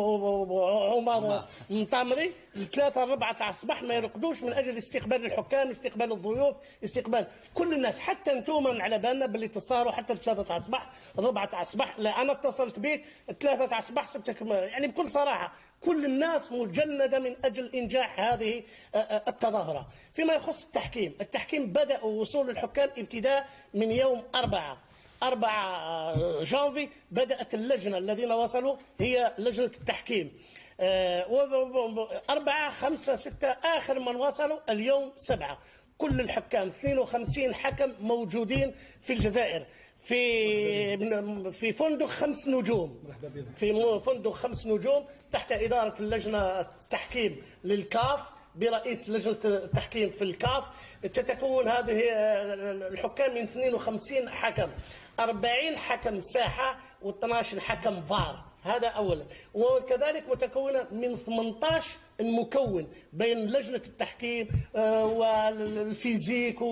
وعمر مطامري الثلاثة الربعة تاع الصباح ما يرقدوش من أجل استقبال الحكام، استقبال الضيوف، استقبال كل الناس. حتى انتم على بالنا باللي تسهروا حتى الثلاثة تاع الصباح الربعة تاع الصباح. لا أنا اتصلت بك الثلاثة تاع الصباح سبتك يعني بكل صراحة. كل الناس مجندة من أجل إنجاح هذه التظاهرة. فيما يخص التحكيم، التحكيم بدأ وصول الحكام ابتداء من يوم أربعة أربعة جانفي بدأت اللجنة الذين وصلوا هي لجنة التحكيم. أربعة خمسة ستة آخر من وصلوا اليوم سبعة. كل الحكام اثنين وخمسين حكم موجودين في الجزائر في في فندق خمس نجوم، في فندق خمس نجوم تحت إدارة اللجنة التحكيم للكاف برئيس لجنة التحكيم في الكاف. تتكون هذه الحكام من اثنين وخمسين حكم، أربعين حكم ساحة و12 حكم فار، هذا أولا. وكذلك متكونة من ثمانية عشر مكون بين لجنة التحكيم والفيزيك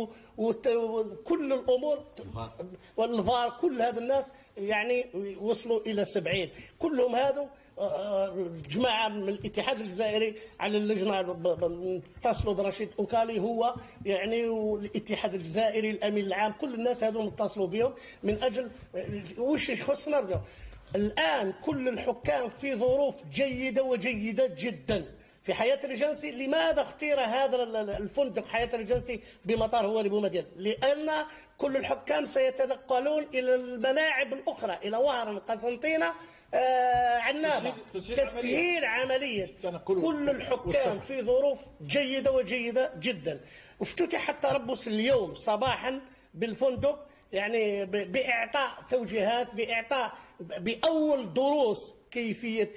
وكل الأمور والفار، كل هذا الناس يعني وصلوا إلى سبعين، كلهم هذا جماعة من الاتحاد الجزائري على اللجنة، اتصلوا برشيد أوكالي هو يعني والاتحاد الجزائري الأمين العام، كل الناس هذول اتصلوا بهم من أجل وش يخصنا اليوم. الآن كل الحكام في ظروف جيدة وجيدة جدا في حياة الرجنسي. لماذا اختير هذا الفندق حياة الرجنسي بمطار هواري بومدين؟ لأن كل الحكام سيتنقلون إلى الملاعب الأخرى، إلى وهران، قسنطينة، آه عنابة، تسهيل عملية. كل الحكام في ظروف جيدة وجيدة جدا. افتتح التربص اليوم صباحا بالفندق، يعني بإعطاء توجيهات، بإعطاء بأول دروس كيفية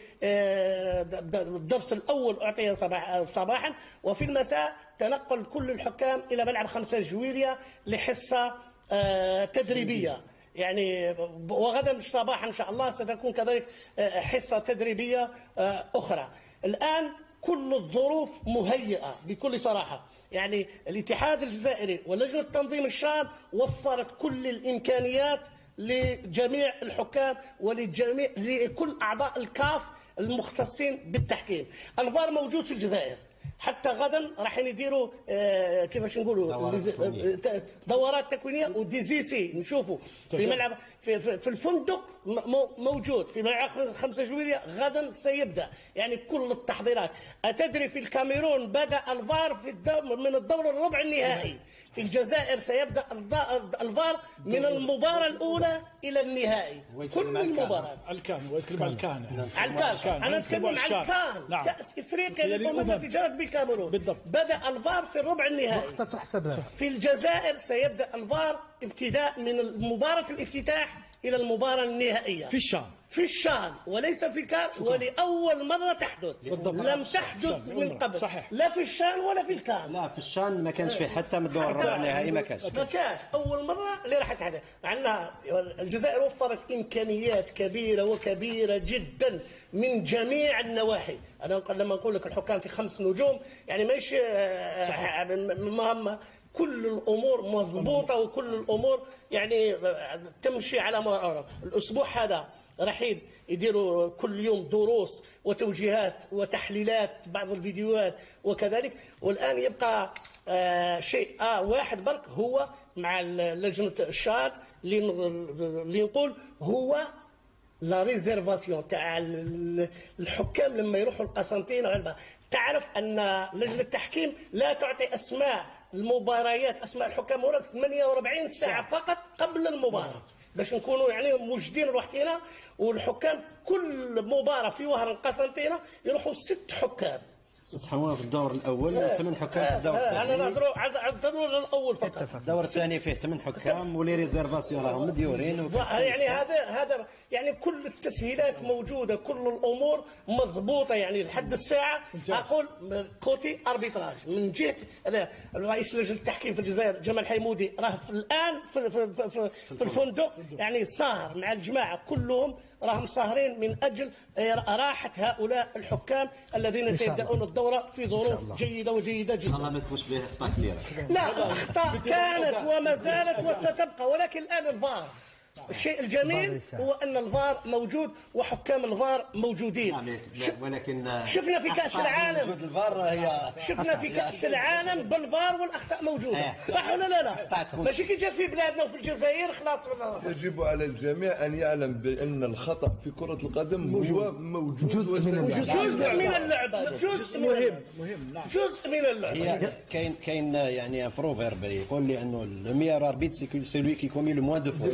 الدرس الأول أعطي صباح صباحا، وفي المساء تنقل كل الحكام إلى ملعب خمسة جويلية لحصة تدريبية. يعني وغدا صباحا إن شاء الله ستكون كذلك حصة تدريبية أخرى. الآن كل الظروف مهيئة بكل صراحة، يعني الاتحاد الجزائري ولجنة تنظيم الشان وفرت كل الإمكانيات لجميع الحكام ولجميع لكل أعضاء الكاف المختصين بالتحكيم. الفار موجود في الجزائر، حتى غدا راح يديروا آه كيفاش نقولوا دورات تكوينيه وديزيسي نشوفوا في ملعب في, في, في الفندق موجود في ملعب خمسة جويلية غدا سيبدا، يعني كل التحضيرات. أتدري في الكاميرون بدأ الفار في الدور من الدور الربع النهائي، في الجزائر سيبدأ الفار من المباراة الأولى إلى النهائي. كل المباراة الكان ويتكلم عن الكان على الكان أنا أتكلم عن الكان نعم. كأس إفريقيا للأمم التجارات بالكاميرون بالضبط. بدأ الفار في الربع النهائي، في الجزائر سيبدأ الفار ابتداء من مباراة الافتتاح إلى المباراة النهائية في الشام في الشان وليس في الكان، ولأول مرة تحدث بالضبط. لم تحدث من قبل صحيح. لا في الشان ولا في الكان. لا في الشان ما كانش فيه حتى من الدور الربع النهائي ما كانش ما كانش أول مرة اللي راح تحدث، مع أنها الجزائر وفرت إمكانيات كبيرة وكبيرة جدا من جميع النواحي. أنا لما نقول لك الحكام في خمس نجوم يعني ماشي مهمة، كل الأمور مضبوطة وكل الأمور يعني تمشي على ما. الأسبوع هذا راح يديروا كل يوم دروس وتوجيهات وتحليلات بعض الفيديوهات وكذلك. والآن يبقى آه شيء آه واحد برك هو مع لجنة الشان اللي نقول هو لا ريزيرفاسيون تاع الحكام لما يروحوا القسنطينة. تعرف أن لجنة التحكيم لا تعطي أسماء المباريات، أسماء الحكام ورا ثمانية وأربعين ساعة فقط قبل المباراة باش نكونوا يعني موجودين روحتنا. والحكام كل مباراة في وهران قسنطينة يروحوا ست حكام. صحوا في الدور الاول ثمان حكام في الدور الثاني. انا نهضروا على الدور الاول فقط. الدور الثاني فيه ثمان حكام ولي ريزيرفاسيون راهم مديورين. يعني هذا هذا يعني كل التسهيلات موجوده، كل الامور مضبوطه يعني لحد الساعه. اقول كوتي اربيتراج من جهه رئيس لجنه التحكيم في الجزائر جمال حيمودي راه الان في, في, في, في الفندق يعني ساهر مع الجماعه كلهم راهم ساهرين من أجل راحة هؤلاء الحكام الذين سيبدأون الدورة في ظروف جيدة وجيدة جدا. الله ما تكونش به أخطاء كبيرة. لا أخطاء كانت وما زالت وستبقى، ولكن الآن الفار الشيء الجميل هو أن الفار موجود وحكام الفار موجودين. ولكن شفنا في كأس العالم وجود الفار هي شفنا في كأس العالم بالفار والأخطاء موجودة صح ولا لا لا؟ ماشي كي جا في بلادنا وفي الجزائر خلاص. يجب على الجميع أن يعلم بأن الخطأ في كرة القدم هو موجود جزء من جزء من اللعبة، جزء مهم مهم جزء من اللعبة. كاين كاين يعني فروفيرب يقول لي انه الميور اربيت سي سيلوي كي كومي لو موان دو فوت، يعني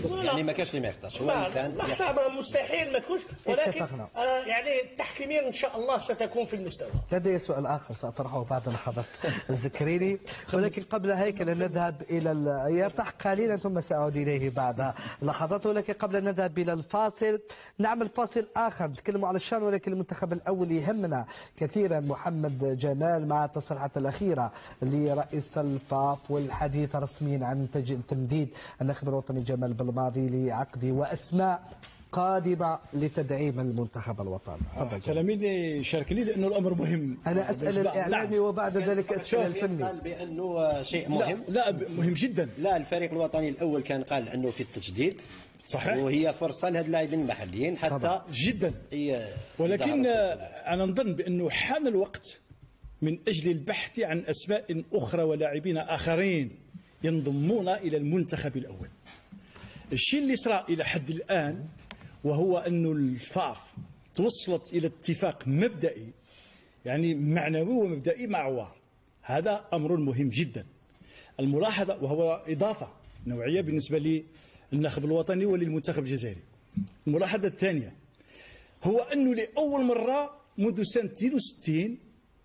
ما كاش اللي ما يخطاش، هو انسان الاخطاء مستحيل ما تكونش، ولكن آه يعني التحكيميا ان شاء الله ستكون في المستوى. لدي سؤال اخر ساطرحه بعد لحظات الذكريني، ولكن قبل هيك لنذهب الى ال... يرتاح قليلا ثم ساعود اليه بعد لحظات، ولكن قبل ان نذهب الى الفاصل نعمل فاصل اخر نتكلم على الشان، ولكن المنتخب الاول يهمنا كثيرا محمد جمال مع التصريحات الاخيره لرئيس الفاف والحديث رسميا عن تمديد الناخب الوطني جمال بالماضي لعقد واسماء قادمه لتدعيم المنتخب الوطني. تفضل. تلاميذي شاركني لانه الامر مهم. انا اسال الاعلامي وبعد ذلك اسال الفني. قال بانه شيء مهم. لا, لا مهم جدا. لا الفريق الوطني الاول كان قال انه في التجديد. صحيح. وهي فرصه لهذ اللاعبين المحليين حتى طبعا. جدا. ولكن انا نظن بانه حان الوقت من اجل البحث عن اسماء اخرى ولاعبين اخرين ينضمون الى المنتخب الاول. الشيء اللي صار الى حد الان وهو أن الفاف توصلت إلى اتفاق مبدئي يعني معنوي ومبدئي مع عوار، هذا أمر مهم جدا. الملاحظة وهو إضافة نوعية بالنسبة للناخب الوطني وللمنتخب الجزائري. الملاحظة الثانية هو أنه لأول مرة منذ سنة اثنين وستين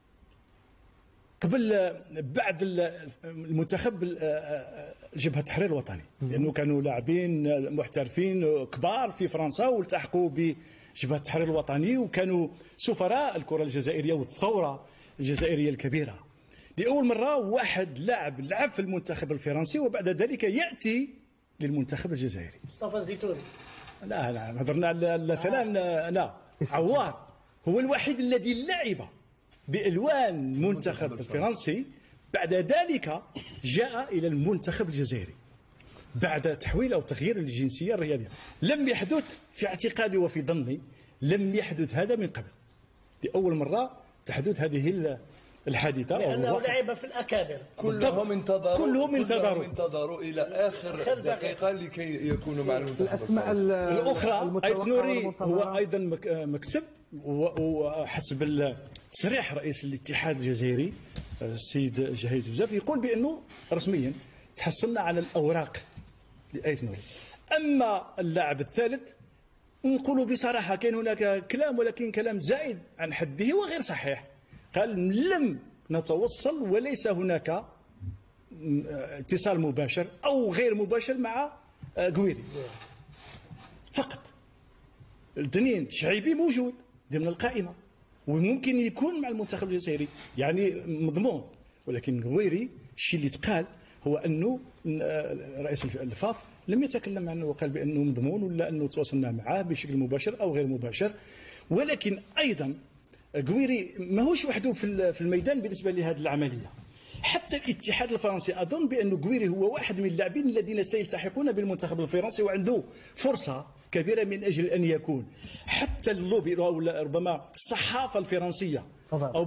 قبل بعد المنتخب جبهة التحرير الوطني، لأنه كانوا لاعبين محترفين كبار في فرنسا والتحقوا بجبهة التحرير الوطني وكانوا سفراء الكرة الجزائرية والثورة الجزائرية الكبيرة. لأول مرة واحد لاعب لعب في المنتخب الفرنسي وبعد ذلك يأتي للمنتخب الجزائري. مصطفى الزيتوني. لا لا هضرنا على فلان. لا عوار هو الوحيد الذي لعب بألوان المنتخب الفرنسي، بعد ذلك جاء إلى المنتخب الجزائري بعد تحويل أو تغيير الجنسية الرياضية. لم يحدث في اعتقادي وفي ظني، لم يحدث هذا من قبل، لأول مرة تحدث هذه الحادثة. لأنه لعب في الأكابر. كلهم انتظروا كلهم انتظروا انتظروا إلى آخر دقيقة لكي يكونوا مع المنتخب. الأسماء الأخرى أيت نوري هو أيضا مكسب، وحسب تصريح رئيس الاتحاد الجزائري السيد جهيز بزاف يقول بأنه رسميا تحصلنا على الأوراق لأيت نوري. أما اللاعب الثالث نقول بصراحة كان هناك كلام، ولكن كلام زائد عن حده وغير صحيح. قال لم نتوصل وليس هناك اتصال مباشر أو غير مباشر مع قويري فقط. الاثنين شعيبي موجود ضمن القائمة وممكن يكون مع المنتخب الجزائري يعني مضمون، ولكن غويري الشيء اللي تقال هو انه رئيس الفاف لم يتكلم عنه وقال بانه مضمون ولا انه تواصلنا معه بشكل مباشر او غير مباشر. ولكن ايضا غويري ماهوش وحده في الميدان بالنسبه لهذه العمليه. حتى الاتحاد الفرنسي اظن بانه غويري هو واحد من اللاعبين الذين سيلتحقون بالمنتخب الفرنسي وعنده فرصه كبيرة من أجل أن يكون. حتى اللوبي أو ربما الصحافة الفرنسية أو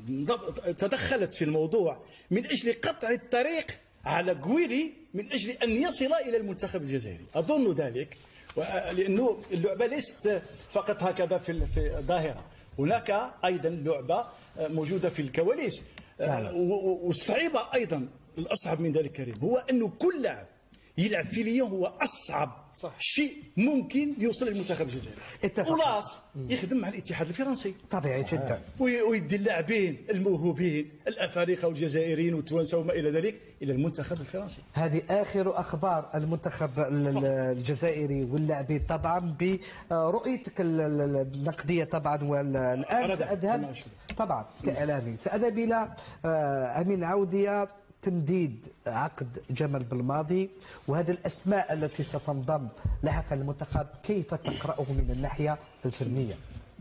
تدخلت في الموضوع من أجل قطع الطريق على غويري من أجل أن يصل إلى المنتخب الجزائري. أظن ذلك لأنه اللعبة ليست فقط هكذا في الظاهرة، هناك أيضا لعبة موجودة في الكواليس. والصعيبة أيضا الأصعب من ذلك كريم هو أنه كل لاعب يلعب في ليون هو أصعب صح. شيء ممكن يوصل للمنتخب الجزائري. ولاص يخدم مع الاتحاد الفرنسي طبيعي جدا، ويدي اللاعبين الموهوبين الافارقه والجزائريين والتوانسه وما الى ذلك الى المنتخب الفرنسي. هذه اخر اخبار المنتخب الجزائري واللاعبين طبعا برؤيتك النقديه طبعا. والان ساذهب طبعا كاعلامي ساذهب الى امين عوديه. تمديد عقد جمال بالماضي وهذه الأسماء التي ستنضم لاحقا للمنتخب، كيف تقرأه من الناحية الفنية؟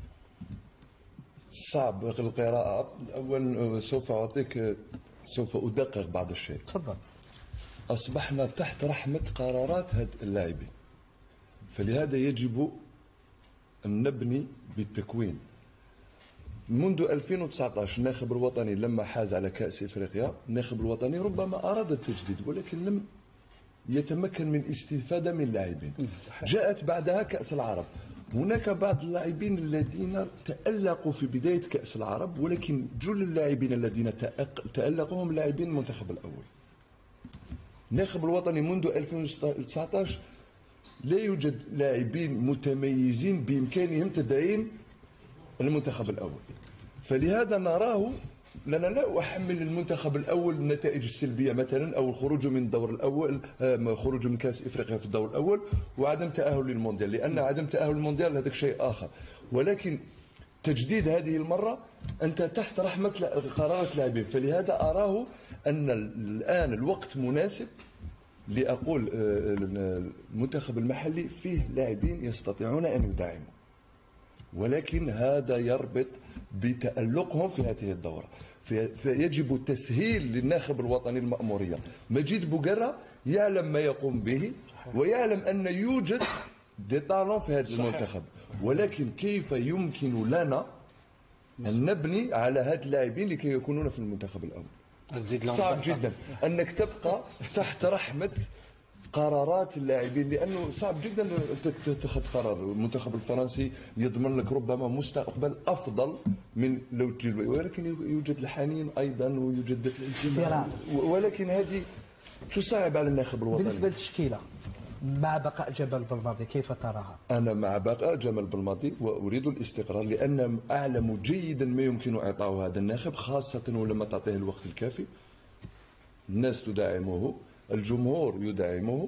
صعب القراءة. أولا سوف أعطيك سوف أدقق بعض الشيء. تفضل. أصبحنا تحت رحمة قرارات هاد اللاعبين، فلهذا يجب أن نبني بالتكوين. منذ ألفين وتسعة عشر الناخب الوطني لما حاز على كأس إفريقيا، الناخب الوطني ربما أراد التجديد ولكن لم يتمكن من الاستفادة من اللاعبين. جاءت بعدها كأس العرب، هناك بعض اللاعبين الذين تألقوا في بداية كأس العرب، ولكن جل اللاعبين الذين تألقوا هم لاعبين المنتخب الأول. الناخب الوطني منذ ألفين وتسعة عشر لا يوجد لاعبين متميزين بإمكانهم تدعيم المنتخب الأول. فلهذا نراه، لأنا لا أحمل المنتخب الأول النتائج السلبية مثلا، أو الخروج من الدور الأول، خروج من كأس إفريقيا في الدور الأول وعدم تأهل للمونديال، لأن عدم تأهل للمونديال هذاك شيء آخر. ولكن تجديد هذه المرة أنت تحت رحمة قرارات لاعبين. فلهذا أراه أن الآن الوقت مناسب لأقول المنتخب المحلي فيه لاعبين يستطيعون أن يدعموا، ولكن هذا يربط بتألقهم في هذه الدورة. فيجب التسهيل للناخب الوطني المأمورية. مجيد بوقرة يعلم ما يقوم به ويعلم أن يوجد دي طالون في هذا المنتخب، ولكن كيف يمكن لنا أن نبني على هاد اللاعبين لكي يكونون في المنتخب الأول؟ صعب جدا أنك تبقى تحت رحمة قرارات اللاعبين، لانه صعب جدا تتخذ قرار. المنتخب الفرنسي يضمن لك ربما مستقبل افضل من لو تجي، ولكن يوجد الحنين ايضا ويوجد صراع، ولكن هذه تصعب على الناخب الوطني. بالنسبه للتشكيله مع بقاء جمال بلماضي كيف تراها؟ انا مع بقاء جمال بلماضي واريد الاستقرار، لان اعلم جيدا ما يمكن اعطائه هذا الناخب، خاصه ولما تعطيه الوقت الكافي. الناس تدعمه، الجمهور يدعمه،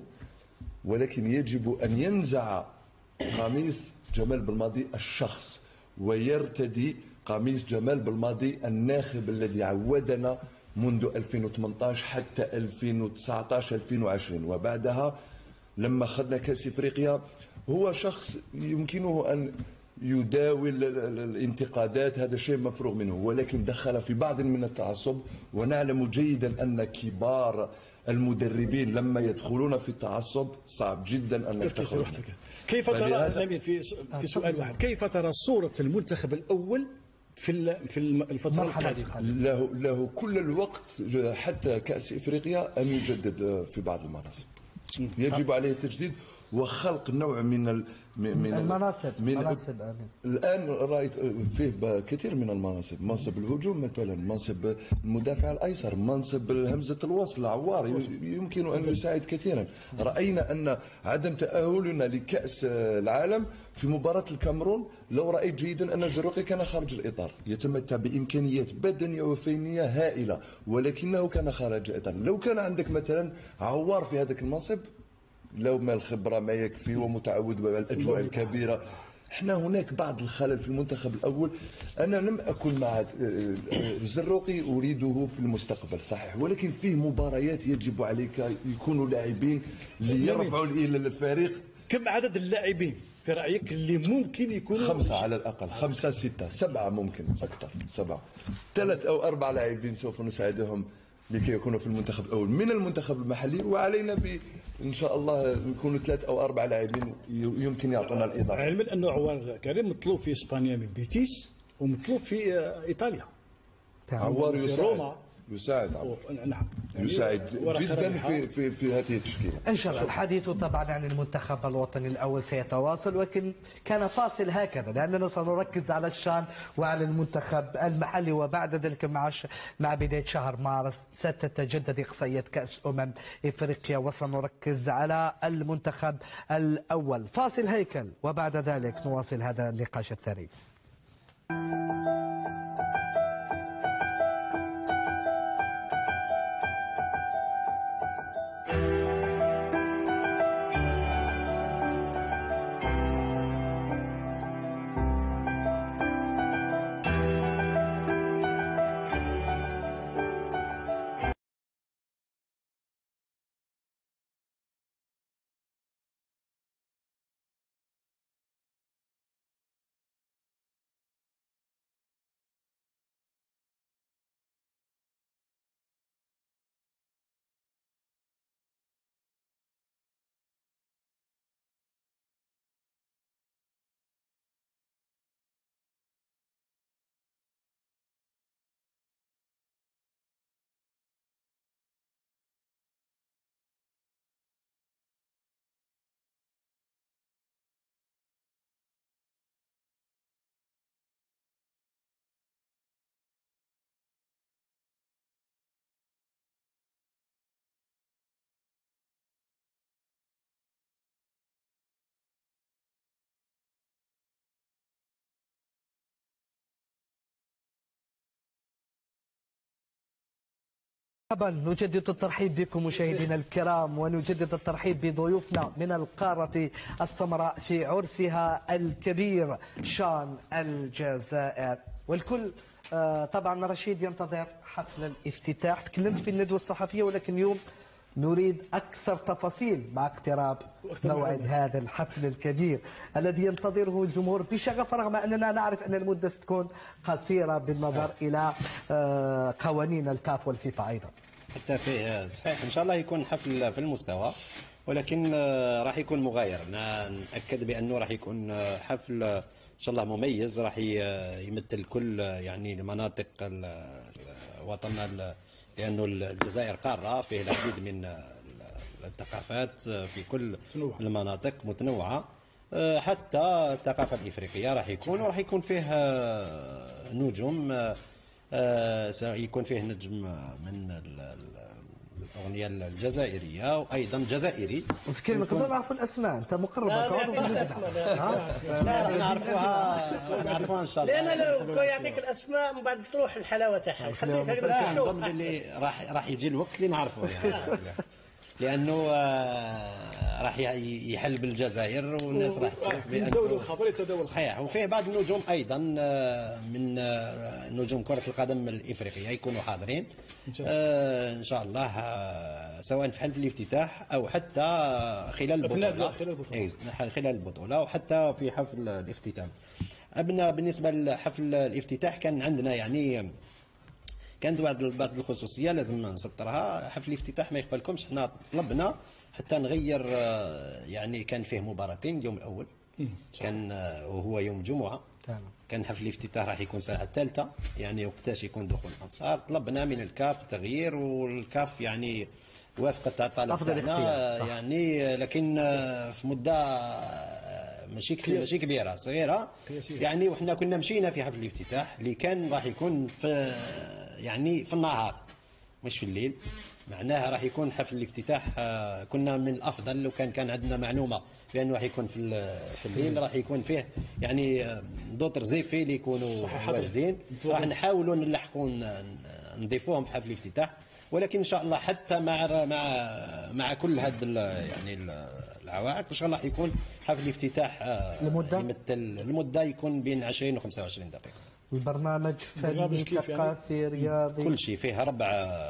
ولكن يجب أن ينزع قميص جمال بلماضي الشخص ويرتدي قميص جمال بلماضي الناخب الذي عودنا منذ ألفين وثمانية عشر حتى ألفين وتسعة عشر ألفين وعشرين وبعدها لما أخذنا كأس إفريقيا. هو شخص يمكنه أن يداول الانتقادات، هذا شيء مفروغ منه، ولكن دخل في بعض من التعصب. ونعلم جيدا أن كبار المدربين لما يدخلون في التعصب صعب جدا ان يتخذوا. كيف ترى لمين في في سؤال واحد، كيف ترى صورة المنتخب الأول في في الفترة القادمة؟ له له كل الوقت حتى كأس إفريقيا أن يجدد في بعض المناصب. يجب عليه التجديد وخلق نوع من ال من المناصب. من مناصب آمين. الآن رأيت فيه كثير من المناصب، منصب الهجوم مثلا، منصب المدافع الأيسر، منصب همزة الوصل عوار يمكن أن يساعد كثيرا. رأينا أن عدم تأهلنا لكأس العالم في مباراة الكاميرون، لو رأيت جيدا أن الجروقي كان خارج الإطار، يتمتع بإمكانيات بدنية وفنية هائلة، ولكنه كان خارج الإطار. لو كان عندك مثلا عوار في هذاك المنصب، لو ما الخبرة ما يكفي ومتعود على الأجواء الكبيرة. احنا هناك بعض الخلل في المنتخب الأول. أنا لم أكن مع الزروقي أريده في المستقبل صحيح، ولكن فيه مباريات يجب عليك يكونوا لاعبين ليرفعوا إلى الفريق. كم عدد اللاعبين في رأيك اللي ممكن يكونوا؟ خمسة على الأقل، خمسة ستة سبعة ممكن أكثر، سبعة ثلاث أو أربع لاعبين سوف نساعدهم لكي يكونوا في المنتخب الأول من المنتخب المحلي، وعلينا ب ان شاء الله نكونوا ثلاث او اربع لاعبين يمكن يعطونا الاضافه. علما انه عوار كريم مطلوب في اسبانيا من بيتيس ومطلوب في ايطاليا. عوار يساعد يساعد عوار. نعم يساعد جدا في في في هذه التشكيله. ان شاء الله. الحديث طبعا عن المنتخب الوطني الاول سيتواصل، ولكن كان فاصل هكذا لاننا سنركز على الشان وعلى المنتخب المحلي، وبعد ذلك مع ش... مع بدايه شهر مارس ستتجدد اقصائيات كاس امم افريقيا وسنركز على المنتخب الاول. فاصل هيكل وبعد ذلك نواصل هذا النقاش الثري. طبعا نجدد الترحيب بكم مشاهدينا الكرام، ونجدد الترحيب بضيوفنا من القارة السمراء في عرسها الكبير شان الجزائر. والكل طبعا رشيد ينتظر حفل الافتتاح. تكلمت في الندوة الصحفية، ولكن اليوم نريد أكثر تفاصيل مع اقتراب موعد هذا الحفل الكبير الذي ينتظره الجمهور بشغف، رغم أننا نعرف أن المدة ستكون قصيرة بالنظر إلى قوانين الكاف والفيفا أيضا. حتى فيه صحيح إن شاء الله يكون حفل في المستوى، ولكن راح يكون مغاير. نأكد بأنه راح يكون حفل إن شاء الله مميز، راح يمثل كل يعني المناطق وطننا، لأنه الجزائر قارة فيه العديد من الثقافات في كل المناطق متنوعة، حتى الثقافة الإفريقية راح يكون، وراح يكون فيه نجوم، يكون فيه نجم من الأغنية الجزائرية وأيضا جزائري. بس كلمة قبل نعرفوا الأسماء، أنت مقربة عضو في الأسماء. لا نعرفوها نعرفوها إن شاء الله، لأن لو يعطيك الأسماء من بعد تروح الحلاوة تاعها، خليك هكذا تشوف. نظن باللي راح راح يجي الوقت اللي نعرفوه يعني. لأنه راح يحل بالجزائر والناس راح تعرف بأنه صحيح. وفيه بعض النجوم أيضا من نجوم كرة القدم الإفريقية يكونوا حاضرين إن شاء الله، سواء في حفل الافتتاح أو حتى خلال البطولة، خلال البطولة وحتى في حفل الاختتام. أبنا بالنسبة لحفل الافتتاح كان عندنا يعني كانت بعض بعض الخصوصية لازم نسطرها. حفل الافتتاح ما يخفلكمش احنا طلبنا حتى نغير، يعني كان فيه مباراتين اليوم الأول كان وهو يوم جمعة، كان حفل الافتتاح راح يكون الساعة الثالثة، يعني وقتاش يكون دخول الأنصار. طلبنا من الكاف تغيير، والكاف يعني وافقت على الطلب تاعنا يعني، لكن في مدة ماشي ماشي كبيرة، صغيرة يعني. وحنا كنا مشينا في حفل الافتتاح اللي كان راح يكون في يعني في النهار مش في الليل، معناها راح يكون حفل الافتتاح كنا من الافضل لو كان كان عندنا معلومه بانه راح يكون في في الليل، راح يكون فيه يعني دوتر زيفي اللي يكونوا واجدين، راح نحاولوا نلحقوا نضيفوهم في حفل الافتتاح. ولكن ان شاء الله حتى مع مع مع كل هذا يعني العوائق ان شاء الله يكون حفل الافتتاح المده يمثل المده يكون بين عشرين و خمسة وعشرين دقيقه. البرنامج فني ثقافي رياضي كل شيء فيه ربع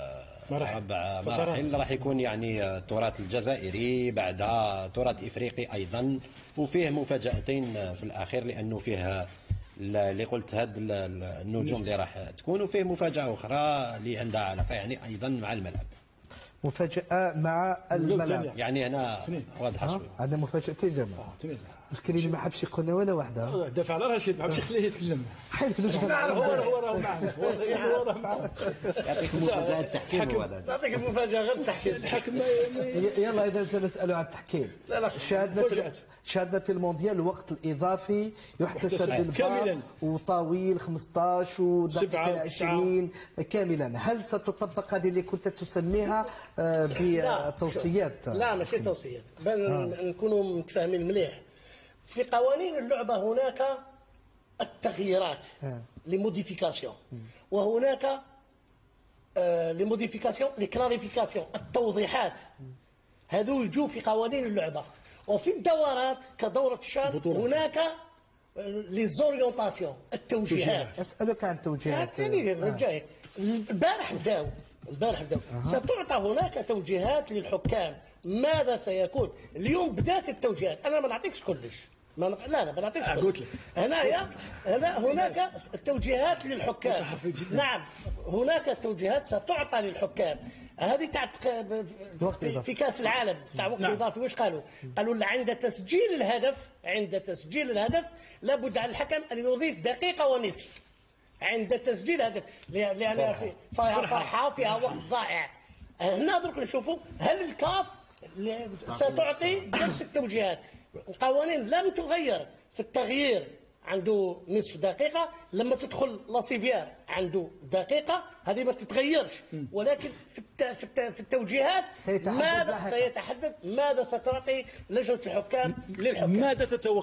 ربع مراحل، راح يكون يعني التراث الجزائري، بعدها تراث افريقي ايضا، وفيه مفاجاتين في الاخير لانه فيه اللي قلت هاد النجوم اللي راح تكون، وفيه مفاجاه اخرى اللي عندها علاقه يعني ايضا مع الملعب. مفاجاه مع الملعب يعني هنا واضحه شوي. عندنا مفاجاتين جماعه. مسكين ما حبش يقولنا ولا واحده. دافع على رشيد، ما حبش يخليه يتكلم. حيت نجم نعرف هو هو راه معنا، هو راه معنا. يعطيك مفاجاه التحكيم. يعطيك المفاجاه غير التحكيم. الحكم يلا اذا سنسالوا عن التحكيم. شاهدنا شاهدنا في المونديال الوقت الاضافي يحتسب بالفار وطويل خمسطاش ودقيقه عشرين كاملا. هل ستطبق هذه اللي كنت تسميها بتوصيات؟ لا ماشي توصيات، بل نكونوا متفاهمين مليح. في قوانين اللعبة هناك التغييرات لموديفيكاسيون، وهناك لموديفيكاسيون لكلاريفيكاسيون، التوضيحات. هذو يجوا في قوانين اللعبة. وفي الدورات كدورة الشان هناك ليزوريونتاسيون، التوجيهات. أسألك عن التوجيهات. يعني الجاي البارح بداوا البارح بداوا ستعطى هناك توجيهات للحكام. ماذا سيكون؟ اليوم بدات التوجيهات، انا ما نعطيكش كلش، ما لا لا ما نعطيكش قلت لك هنايا هنا هناك توجيهات للحكام. نعم هناك توجيهات ستعطى للحكام. هذه تاع في, في كاس العالم تاع وقت نعم. اضافي واش قالوا؟ قالوا عند تسجيل الهدف عند تسجيل الهدف لابد على الحكم ان يضيف دقيقه ونصف عند تسجيل الهدف، لان فيها فرحه وفيها وقت ضائع. هنا درك نشوفوا هل الكاف ستعطي نفس التوجيهات. القوانين لم تغير، في التغيير عنده نصف دقيقة، لما تدخل لاسيفيار عنده دقيقة، هذه ما تتغيرش. ولكن في في التوجيهات ماذا سيتحدد، ماذا ستعطي لجنة الحكام للحكام. ماذا تتوقع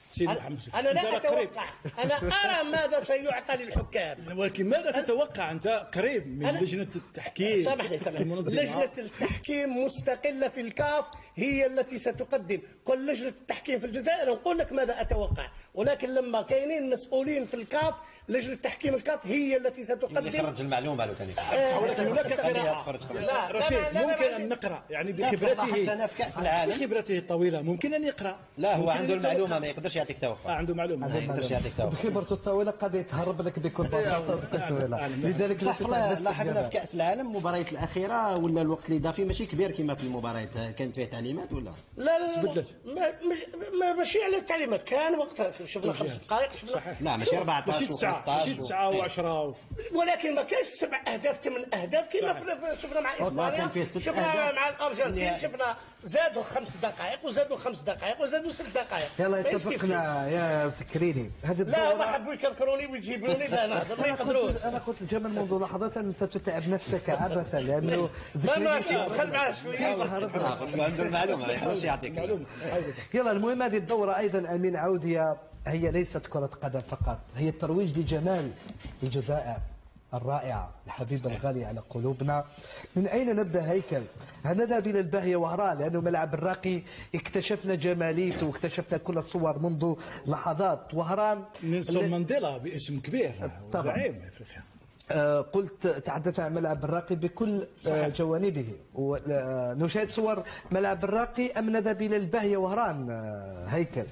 سيدي أنا, محمد أنا لا أتوقع، أنا أرى ماذا سيعطى للحكام. ولكن ماذا تتوقع أنت قريب من لجنة التحكيم؟ سامحني سامحني لجنة التحكيم مستقلة في الكاف هي التي ستقدم. كل لجنة التحكيم في الجزائر نقول لك ماذا أتوقع، ولكن لما كاينين مسؤولين في الكاف لجنة تحكيم الكاف هي التي ستقدم. اللي خرج المعلومة لو كان ولكن هناك قراءة. لا رشيد ممكن أن نقرأ يعني بخبرته أنا في كأس العالم بخبرته الطويلة ممكن أن يقرأ. لا هو عنده المعلومة ما يقدرش يعطيك توقع. عنده معلومة ما يقدرش يعطيك توقع. بخبرته الطويلة قد يتهرب لك بكل بساطة بكسويلة. لذلك صح لاحظنا في كأس العالم المباريات الأخيرة ولا الوقت الإضافي ماشي كبير كما في المباريات، كانت فيه تعليمات ولا؟ لا لا تبدلت. مش ماشي على التعليمات، كان وقتها شفنا خمس دقائق صحيح. لا ماشي أربعطاش ماشي تسعة ماشي تسعة وعشرة ولكن ما كانش سبع أهداف ثمان أهداف كما شفنا مع إسبانيا، شفنا مع الأرجنتين، شفنا زادوا خمس دقائق وزادوا خمس دقائق وزادوا ست دقائق. يلا اتفقنا يا سكريني. هذه لا ما حبوا يكركروني ويجيبوني لا نهضر ما يقدروش. انا قلت جمال منذ لحظات انت تتعب نفسك عبثا لانه ما ماشي خل معاه شويه. عنده المعلومه ما يقدرش يعطيك. يلا المهم هذه الدوره ايضا امين عوديه هي ليست كره قدم فقط، هي الترويج لجمال الجزائر الرائعة الحبيبة الغالية على قلوبنا. من أين نبدأ هيكل؟ هنذهب إلى الباهية وهران لأنه ملعب الراقي اكتشفنا جماليته واكتشفنا كل الصور منذ لحظات. وهران نيلسون مانديلا باسم كبير زعيم افريقيا. آه قلت تحدثنا عن ملعب الراقي بكل آه جوانبه ونشاهد صور ملعب الراقي أم نذهب إلى الباهية وهران آه هيكل؟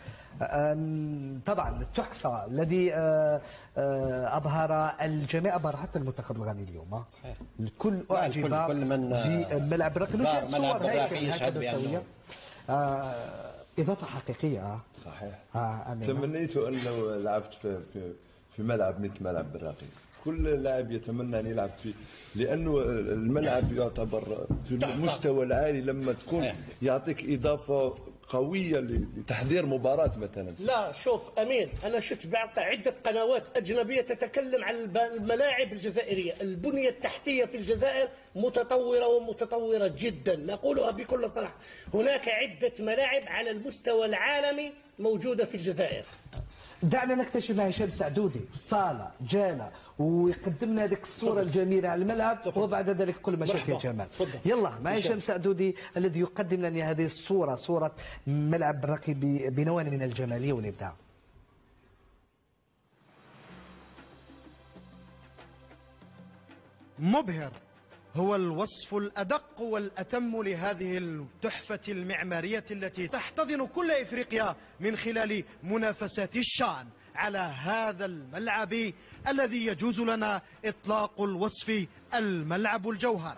طبعا التحفة الذي أبهر الجميع، أبهر حتى المنتخب الغاني اليوم. صحيح. الكل أعجب بملعب الراقي. نشاهد صور هيك هكذا سوية. إضافة حقيقية. صحيح. آه تمنيت أن لو لعبت في في ملعب مثل ملعب الراقي. كل لاعب يتمنى أن يلعب فيه لأنه الملعب يعتبر في المستوى العالي لما تكون صحيح. يعطيك إضافة قوية لتحضير مباراة مثلا. لا شوف أمين، أنا شفت بعض عدة قنوات أجنبية تتكلم عن الملاعب الجزائرية. البنية التحتية في الجزائر متطورة ومتطورة جدا، نقولها بكل صراحة. هناك عدة ملاعب على المستوى العالمي موجودة في الجزائر. دعنا نكتشف مع هشام سعدودي صالة جانا ويقدم لنا هذيك الصورة الجميلة على الملعب وبعد ذلك كل ما شاء جمال. يلا مع هشام سعدودي الذي يقدم لنا هذه الصورة، صورة ملعب الراقي بنوع من الجمالية والإبداع. مبهر هو الوصف الأدق والأتم لهذه التحفة المعمارية التي تحتضن كل إفريقيا من خلال منافسات الشان على هذا الملعب الذي يجوز لنا إطلاق الوصف الملعب الجوهرة.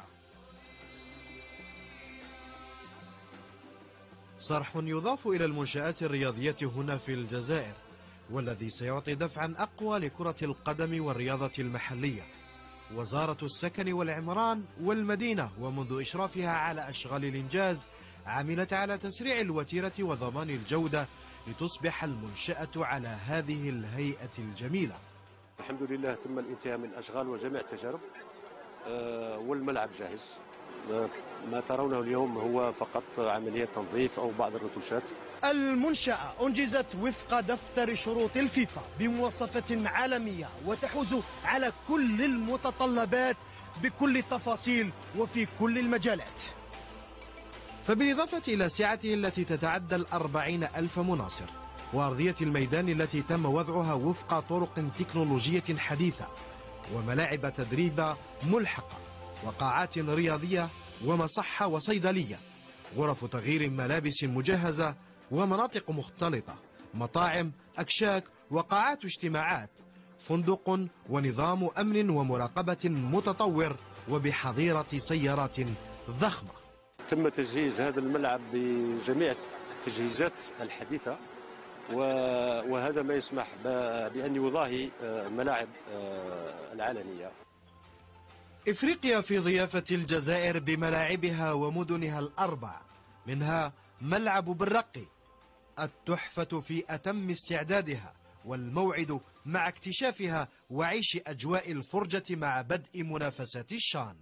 صرح يضاف إلى المنشآت الرياضية هنا في الجزائر، والذي سيعطي دفعا أقوى لكرة القدم والرياضة المحلية. وزارة السكن والعمران والمدينة ومنذ إشرافها على أشغال الإنجاز عملت على تسريع الوتيرة وضمان الجودة لتصبح المنشأة على هذه الهيئة الجميلة. الحمد لله تم الانتهاء من أشغال وجميع التجارب والملعب جاهز. ما ترونه اليوم هو فقط عملية تنظيف أو بعض الرتوشات. المنشأة أنجزت وفق دفتر شروط الفيفا بمواصفة عالمية وتحوز على كل المتطلبات بكل التفاصيل وفي كل المجالات. فبالإضافة إلى سعته التي تتعدى الأربعين ألف مناصر وأرضية الميدان التي تم وضعها وفق طرق تكنولوجية حديثة وملاعب تدريب ملحقة وقاعات رياضية ومصحة وصيدلية، غرف تغيير ملابس مجهزة ومناطق مختلطة، مطاعم، أكشاك وقاعات اجتماعات، فندق ونظام أمن ومراقبة متطور وبحظيرة سيارات ضخمة. تم تجهيز هذا الملعب بجميع التجهيزات الحديثة وهذا ما يسمح بأن يضاهي الملاعب العالمية. إفريقيا في ضيافة الجزائر بملاعبها ومدنها الأربع، منها ملعب بالرقي، التحفة في أتم استعدادها، والموعد مع اكتشافها وعيش أجواء الفرجة مع بدء منافسات الشان.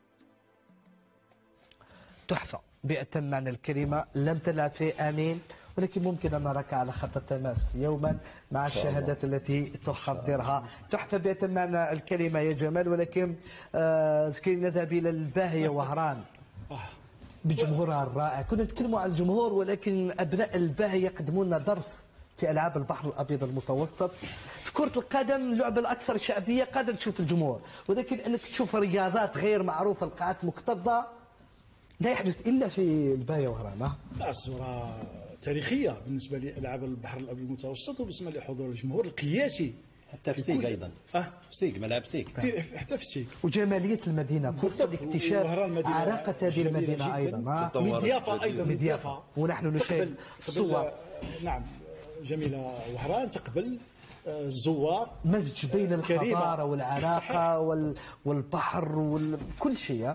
تحفة بأتم معنى الكلمة، لم تلعب في آمين ولكن ممكن أن نراك على خط التماس يوما مع الشهادات التي تحضرها. تحفة بأتم الكلمة يا جمال، ولكن آه نذهب إلى الباهية وهران بجمهورها الرائع. كنا نتكلموا عن الجمهور، ولكن أبناء الباهية يقدموا لنا درس في ألعاب البحر الأبيض المتوسط. في كرة القدم اللعبة الأكثر شعبية قادر تشوف الجمهور، ولكن أنك تشوف رياضات غير معروفة القاعات مكتظة لا يحدث إلا في الباهية وهران. لا، صورة تاريخية بالنسبة لألعاب البحر الأبيض المتوسط، وبالنسبة لحضور الجمهور القياسي. حتى في سيك أيضا. أه في سيك، ملعب سيك. حتى في سيك. وجمالية المدينة، فرصة لاكتشاف عراقة هذه المدينة أيضا. مضيافة أيضا، مضيافة. ونحن نشاهد الصور. نعم، جميلة وهران تقبل الزوار، مزج بين الحضارة والعراقة والبحر وكل شيء.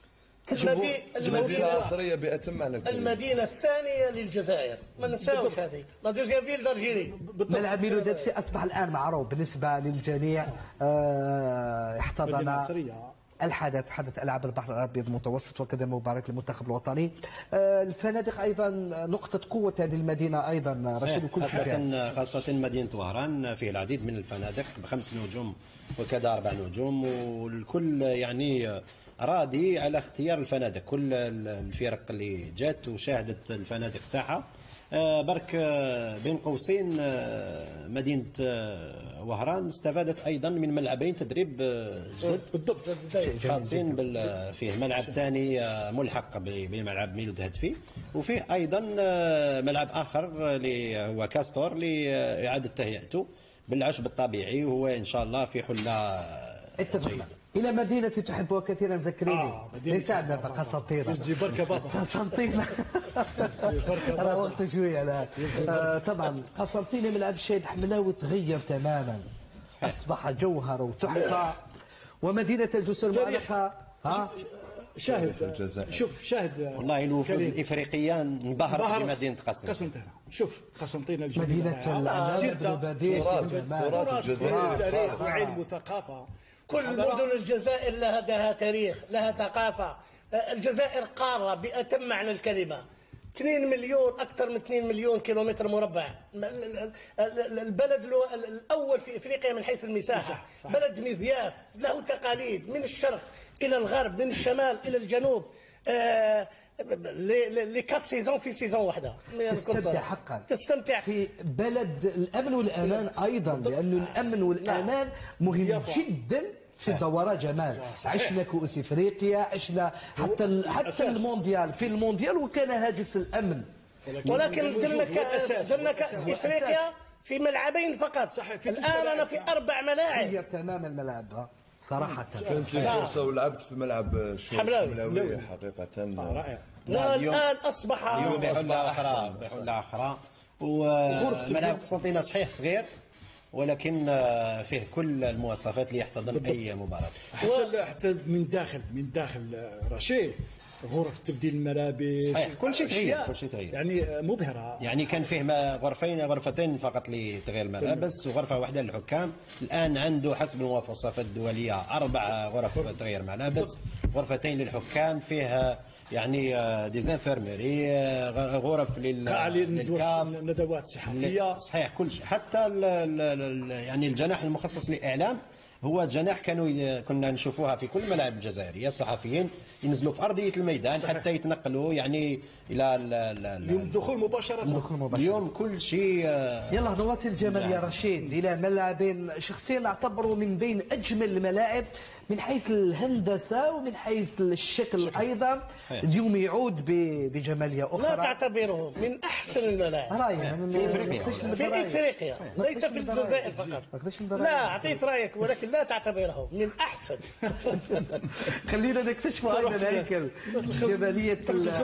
المدينة عصرية بأتم معنى الكلمة. المدينة الثانية للجزائر، ما ننساوش هذه، لا دوزيام فيل دارجيلي. ملعب ميلوداد في أصبح الآن معروف بالنسبة للجميع. آه احتضن الحدث، حدث ألعاب البحر الأبيض المتوسط، وكذا مبارك للمنتخب الوطني. آه الفنادق أيضا نقطة قوة هذه المدينة أيضا رشيد، وكل خاصة خاصة مدينة وهران فيه العديد من الفنادق بخمس نجوم وكذا أربع نجوم، والكل يعني راضي على اختيار الفنادق. كل الفرق اللي جات وشاهدت الفنادق تاعها. برك بين قوسين مدينة وهران استفادت أيضا من ملعبين تدريب جدد بالضبط خاصين بال... فيه ملعب ثاني ملحق بملعب ميلود هدفي، وفيه أيضا ملعب آخر اللي هو كاستور لإعادة تهيئته بالعشب الطبيعي، وهو إن شاء الله في حلة اتفقنا. إلى مدينة تحبها كثيرا ذكريني. آه ليس عندنا قسنطينة. الزبركة بابا. قسنطينة. أنا وقت شوية لا. آه طبعا قسنطينة ملعب الشهيد حملاوي تغير تماما. أصبح جوهر وتحفة. ومدينة الجسر المعلقة. ها؟ شاهد شوف شاهد والله الوفود الإفريقية انبهرت بمدينة قسنطينة. شوف قسنطينة مدينة الأنام تراث الجزائر، تاريخ وعلم وثقافة. كل مدن الجزائر لها لها تاريخ، لها ثقافة. الجزائر قارة بأتم معنى الكلمة. اثنين مليون، أكثر من اثنين مليون كيلومتر مربع. البلد الأول في إفريقيا من حيث المساحة. بلد مذياف، له تقاليد من الشرق إلى الغرب، من الشمال إلى الجنوب. آه لي كات سيزون في سيزون واحدة. تستمتع حقا. تستمتع في بلد الأمن والأمان أيضا، لأنه الأمن والأمان مهم جدا في الدورة. جمال عشنا كؤوس افريقيا، عشنا حتى حتى المونديال، في المونديال وكان هاجس الامن. ولكن درنا درنا كاس افريقيا في ملعبين فقط. الان انا في اربع ملاعب. غير تماما الملعب صراحه. كانت لي فرصه ولعبت في ملعب حملاوي حقيقه رائع. لا الان اصبح اليوم بحلة اخرى، بحلة اخرى. وملعب قسنطينة صحيح صغير، ولكن فيه كل المواصفات اللي يحتضن اي مباراه. حتى حتى من داخل من داخل رشيد غرف تبديل الملابس، صحيح كل شيء تغير، كل شيء تغير يعني مبهره. يعني كان فيه غرفين غرفتين فقط لتغيير الملابس وغرفه واحده للحكام. الان عنده حسب المواصفات الدوليه اربع غرف تغيير ملابس، غرفتين للحكام، فيها يعني ديزانفيرمري، غرف للكاف، ندوات صحفيه. صحيح كل شيء، حتى ال ال يعني الجناح المخصص للاعلام هو جناح كانوا كنا نشوفوها في كل ملاعب الجزائريه. الصحفيين ينزلوا في ارضيه الميدان صحيح. حتى يتنقلوا يعني الى اليوم الدخول مباشره. اليوم كل شيء. يلا نواصل جمال يا رشيد الى ملعبين شخصيا نعتبره من بين اجمل الملاعب من حيث الهندسه ومن حيث الشكل ايضا. اليوم يعود بجماليه اخرى. لا تعتبره من احسن الملاعب في افريقيا. في افريقيا ليس في الجزائر فقط. لا اعطيت رايك، ولكن لا تعتبره من احسن. خلينا نكتشفوا ايضا هيكل جبليه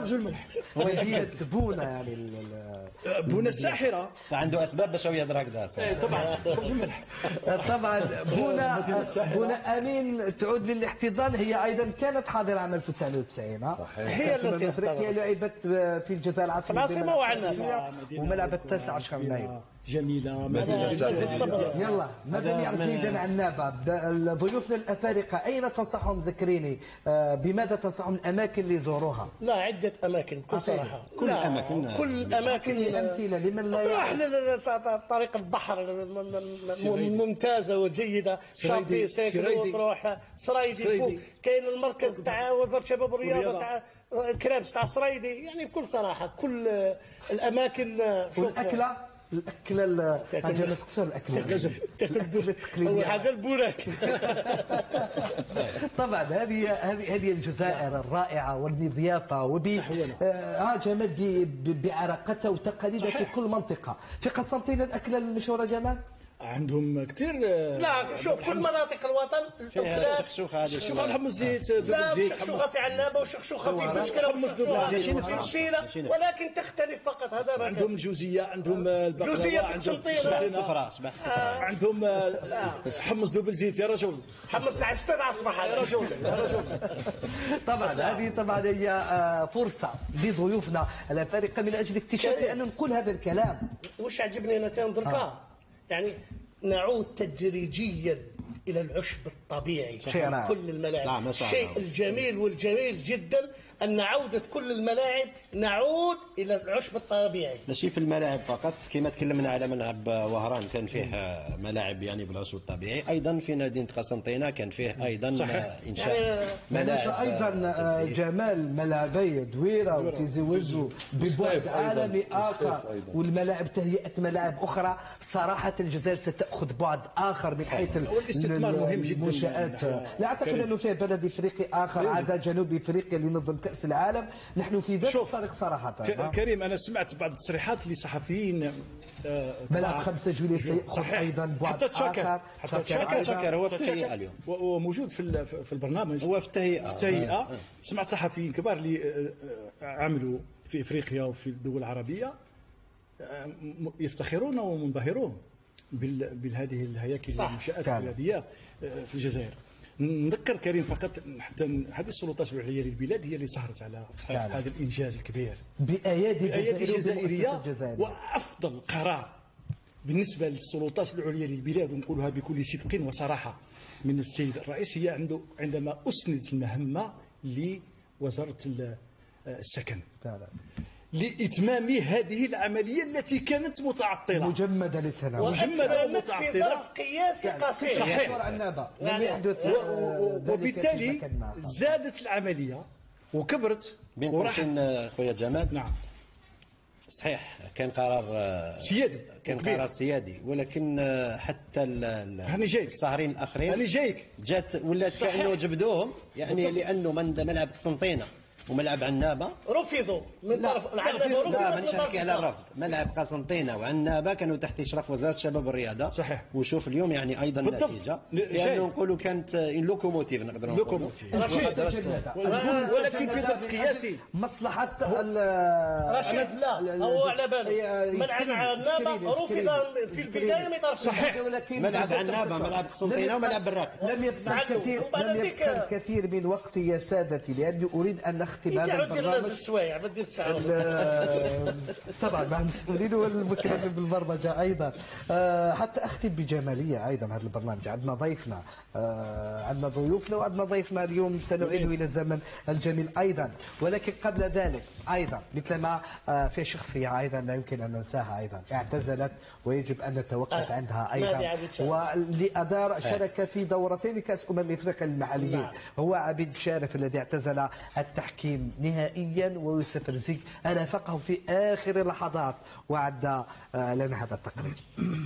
مدينه بونا. يعني بونا الساحره عنده اسباب باش يهضر هكذا. طبعا خبز الملح. طبعا بونا بونا امين تعود للاحتضان. هي ايضا كانت حاضره عام ألف وتسعمائة وتسعين. هي التي لعبت في الجزائر العاصمه العاصمه وعندنا وملعب التاسع عشر من مايو. جميله. يلا ماذا يعرف جيدا عن نابا؟ ضيوفنا الافارقه اين تنصحهم ذكريني؟ بماذا تنصحهم الاماكن اللي يزوروها؟ لا عده اماكن بكل صراحه. كل الاماكن كل الاماكن امثله لمن لا يعرف. طريق البحر ممتازه وجيده. شاطئ سيكلو تروح سرايدي فوق كاين المركز تاع وزاره الشباب والرياضه تاع كرابس تاع سرايدي. يعني بكل صراحه كل الاماكن. والاكله الاكله حاجه نسقسوا الاكله تاكل اول حاجه البوراك. طبعا هذه هذه هذه الجزائر الرائعه والمضيافه وب ها جمال بعراقتها وتقاليدها في كل منطقه. في قسنطينه الاكله المشهوره جمال عندهم كثير. لا شوف كل مناطق الوطن شخشوخه هذه شخشوخه حمص الزيت لا شخشوخه في عنابه وشخشوخه في مسكره وشخشوخه في مسيله ولكن تختلف فقط. هذا عندهم الجوزيه عندهم البقلاوه جوزيه في قسنطينه صباح الصفراء صباح الصفراء عندهم حمص دوب الزيت يا رجل حمص تاع ستة تاع الصباح يا رجل يا رجل. طبعا هذه طبعا هي فرصه لضيوفنا الافارقه من اجل اكتشاف لان نقول هذا الكلام. وش عجبني انا تندركا يعني نعود تدريجيا الى العشب الطبيعي في كل الملاعب. الشيء الجميل والجميل جدا ان عوده كل الملاعب نعود الى العشب الطبيعي. ماشي في الملاعب فقط كما تكلمنا على ملعب وهران كان فيه ملاعب يعني بالعشب الطبيعي. ايضا في مدينه قسنطينه كان فيه ايضا صحيح. انشاء يعني ملاعب ايضا جمال ملاعبي دويره وتيزي وزو ببعد عالمي اخر والملاعب تهيئه ملاعب اخرى. صراحه الجزائر ستاخذ بعد اخر من حيث الاستثمار مهم جدا. المنشات لا اعتقد انه فيه بلد افريقي اخر عدا جنوب افريقيا لنظم كاس العالم. نحن في ذات الطريق صراحه. كريم انا سمعت بعض التصريحات لصحفيين. ملعب خمسة جويلية سيأخذ ايضا بعد اخر. حتى تشاكر هو في التهيئه اليوم وموجود في في البرنامج. هو في التهيئه التهيئه سمعت صحفيين كبار اللي عملوا في افريقيا وفي الدول العربيه يفتخرون ومنبهرون بهذه الهياكل والمنشآت الرياضيه في الجزائر. نذكر كريم فقط حتى هذه السلطات العليا للبلاد هي اللي سهرت على هذا الانجاز الكبير بايادي الجزائريه وافضل قرار بالنسبه للسلطات العليا للبلاد ونقولها بكل صدق وصراحه من السيد الرئيس هي عنده عندما اسندت المهمه لوزاره السكن لإتمام هذه العملية التي كانت متعطلة مجمدة لسنة مجمدة ومتعطلة في ظرف قياسي قصير. صحيح. لم يحدث وبالتالي زادت العملية وكبرت. بين قوسين خويا جمال نعم صحيح كان قرار سيادي كان وكبير. قرار سيادي ولكن حتى الصهرين الاخرين هاني جايك جات ولات كانه جبدوهم يعني لانه من ملعب قسنطينه وملعب عنابه رفضوا من طرف العنابه. لا مانيش نحكي على الرفض. ملعب قسنطينه وعنابه كانوا تحت اشراف وزاره الشباب والرياضه. صحيح. وشوف اليوم يعني ايضا النتيجه لانه نقولوا كانت لوكوموتيف نقدروا نقولوا ولكن في ظرف قياسي مصلحه رشيد. لا هو على بالي ملعب عنابه رفض في البدايه من طرف صحيح. ولكن ملعب عنابه ملعب قسنطينه وملعب براك لم يبقى الكثير لم يبقى الكثير من وقتي يا سادتي لاني اريد ان نختم هذا البرنامج. طبعا مع المسؤولين والمكلفين بالبرمجه ايضا. حتى اختم بجماليه ايضا هذا البرنامج. عندنا ضيفنا عندنا ضيوفنا وعندنا ضيفنا اليوم سنعيد الى الزمن الجميل ايضا. ولكن قبل ذلك ايضا مثل ما في شخصيه ايضا لا يمكن ان ننساها ايضا اعتزلت ويجب ان نتوقف عندها ايضا ولادار شارك في دورتين كاس امم افريقيا المحليين. هو عبيد شارف الذي اعتزل التحكيم نهائيا ويوسف رزيق أرافقه في آخر اللحظات وعد لنا هذا التقرير.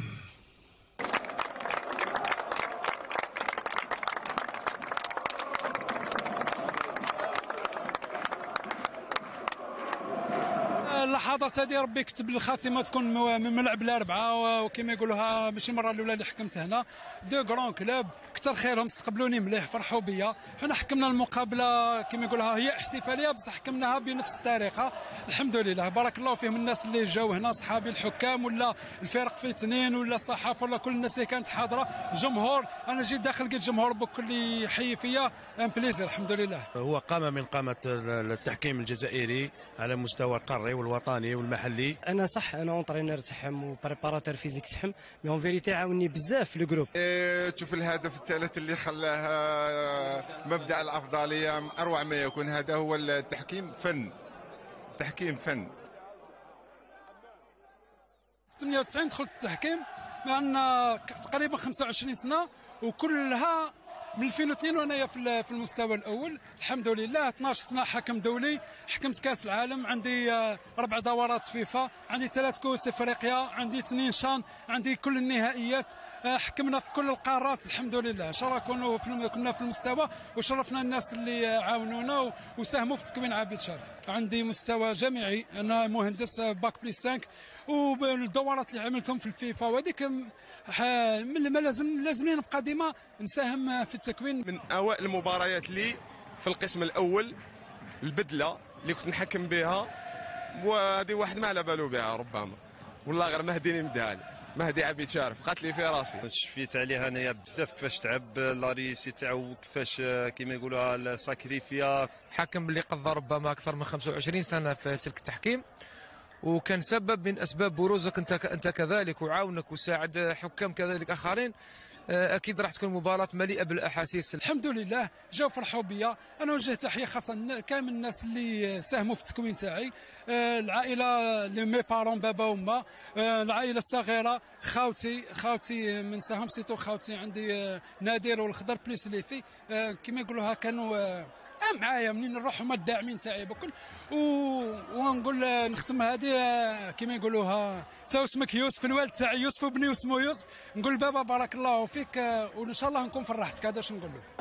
اللحظات هذه ربي يكتب الخاتمه تكون من ملعب الاربعه وكما يقولوها ماشي المره الاولى اللي حكمت هنا. دو كرون كلوب كثر خيرهم استقبلوني مليح فرحوا بيا. حنا حكمنا المقابله كما يقولها هي احتفاليه بصح حكمناها بنفس الطريقه الحمد لله. بارك الله فيهم الناس اللي جاوا هنا، صحابي الحكام ولا الفرق في اثنين ولا الصحافه ولا كل الناس اللي كانت حاضره، الجمهور. انا جيت داخل لقيت الجمهور بكل يحيي فيا، ان بليزير الحمد لله. هو قامه من قامه التحكيم الجزائري على مستوى القاري والوطني والمحلي. انا صح انا اونترينور تاعهم وبريباراتور فيزيك تاعهم، مي اون فيريتي عاوني بزاف في الجروب. تشوف الهدف الثالث اللي خلاه مبدأ الأفضلية أروع ما يكون. هذا هو التحكيم، فن، تحكيم فن. في ثمانية وتسعين دخلت التحكيم، لأن تقريبا خمسة وعشرين سنة وكلها من ألفين واثنين وانايا في المستوى الاول الحمد لله. اثناش سنه حكم دولي، حكمت كاس العالم، عندي اربع دورات فيفا، عندي ثلاث كؤوس افريقيا، عندي اثنين شان، عندي كل النهائيات، حكمنا في كل القارات الحمد لله. ان شاء الله كنا في كنا في المستوى وشرفنا الناس اللي عاونونا وساهموا في تكوين عبيد شرف. عندي مستوى جامعي، انا مهندس باك بليس خمسة، والدورات اللي عملتهم في الفيفا وهذيك من ما لازم لازمين نبقى ديما نساهم في التكوين. من اوائل المباريات لي في القسم الاول البدله اللي كنت نحكم بها، وهذه واحد ما على بالو بها ربما، والله غير مهدي مديها لي، مهدي عبيد شارف قالت لي في راسي. شفيت عليها انايا بزاف كيفاش تعب لا ريسي تاعو، كيفاش كيما يقولوها الساكريفيا. حكم اللي قضى ربما اكثر من خمسة وعشرين سنه في سلك التحكيم، وكان سبب من اسباب بروزك انت انت كذلك، وعاونك وساعد حكام كذلك اخرين. اكيد راح تكون مباراه مليئه بالاحاسيس. الحمد لله جاوا فرحوا بيا. انا وجه تحيه خاصه كامل الناس اللي ساهموا في التكوين تاعي، العائله اللي مي بارون بابا وما، العائله الصغيره، خاوتي خاوتي من ساهم سيتو خاوتي، عندي نادر والخضر بليس لي في كما يقولوها كانوا معايا منين نروح، هما الداعمين تاعي بكل. ونقول نختم هذه كما يقولوها، تا اسمك يوسف، الوالد تاعي يوسف وبني اسمه يوسف، نقول بابا بارك الله فيك وان شاء الله نكون في راحتك. هذا واش نقول له.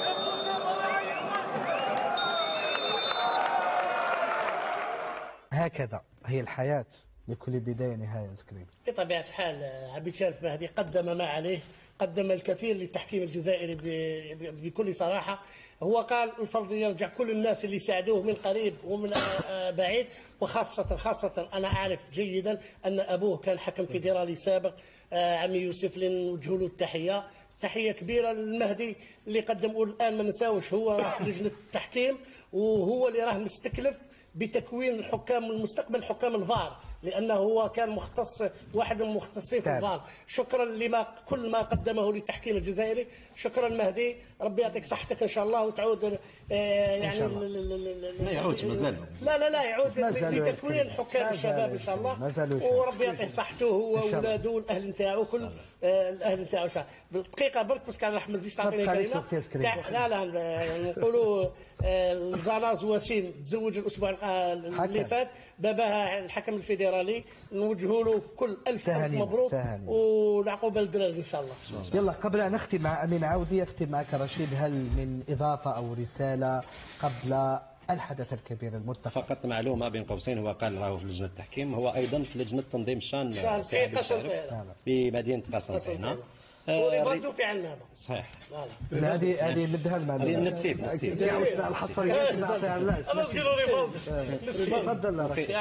هكذا هي الحياة، لكل بداية نهاية. سكريم بطبيعة الحال عبيد شارف مهدي قدم ما عليه، قدم الكثير للتحكيم الجزائري بكل صراحة. هو قال الفضل يرجع كل الناس اللي ساعدوه من قريب ومن بعيد، وخاصة خاصة أنا أعرف جيدا أن أبوه كان حكم فيدرالي سابق، عمي يوسف، لنوجه له التحية. تحية كبيرة للمهدي اللي قدم، والآن ما نساوش هو راه في لجنة التحكيم، وهو اللي راه مستكلف بتكوين الحكام المستقبل، حكام الفار، لأنه هو كان مختص، واحد من المختصين في الفار. شكرا لما كل ما قدمه للتحكيم الجزائري. شكرا مهدي، ربي يعطيك صحتك إن شاء الله، وتعود آه يعني ما يعودش مازال. لا لا لا يعود لتكوين حكام الشباب إن شاء الله، وربي يعطيه صحته هو وأولاده والأهل نتاعو كل آه الأهل نتاعو. دقيقة برك بس كان راح ما تزيدش تعطيني كلمة. لا لا نقولوا الزناز وسيم تزوج الأسبوع اللي فات، باباها الحكم الفيدرالي، نوجهوا له كل ألف ألف مبروك والعقوبة للدراري إن شاء الله. يلا قبل أن نختم مع أمين عودي، أختم معك رشيد، هل من إضافة أو رسالة قبل الحدث الكبير المرتقب؟ فقط معلومة بين قوسين، هو قال راهو في لجنة التحكيم، هو أيضا في لجنة تنظيم الشان في مدينة قسنطينة وريفالدو في عنابة. صحيح. هذه هذه ندها لنا هذه نسيب نسيب الحصريات نعطيها لاش. انا نقولوا ريفالدو. تفضل رشيد.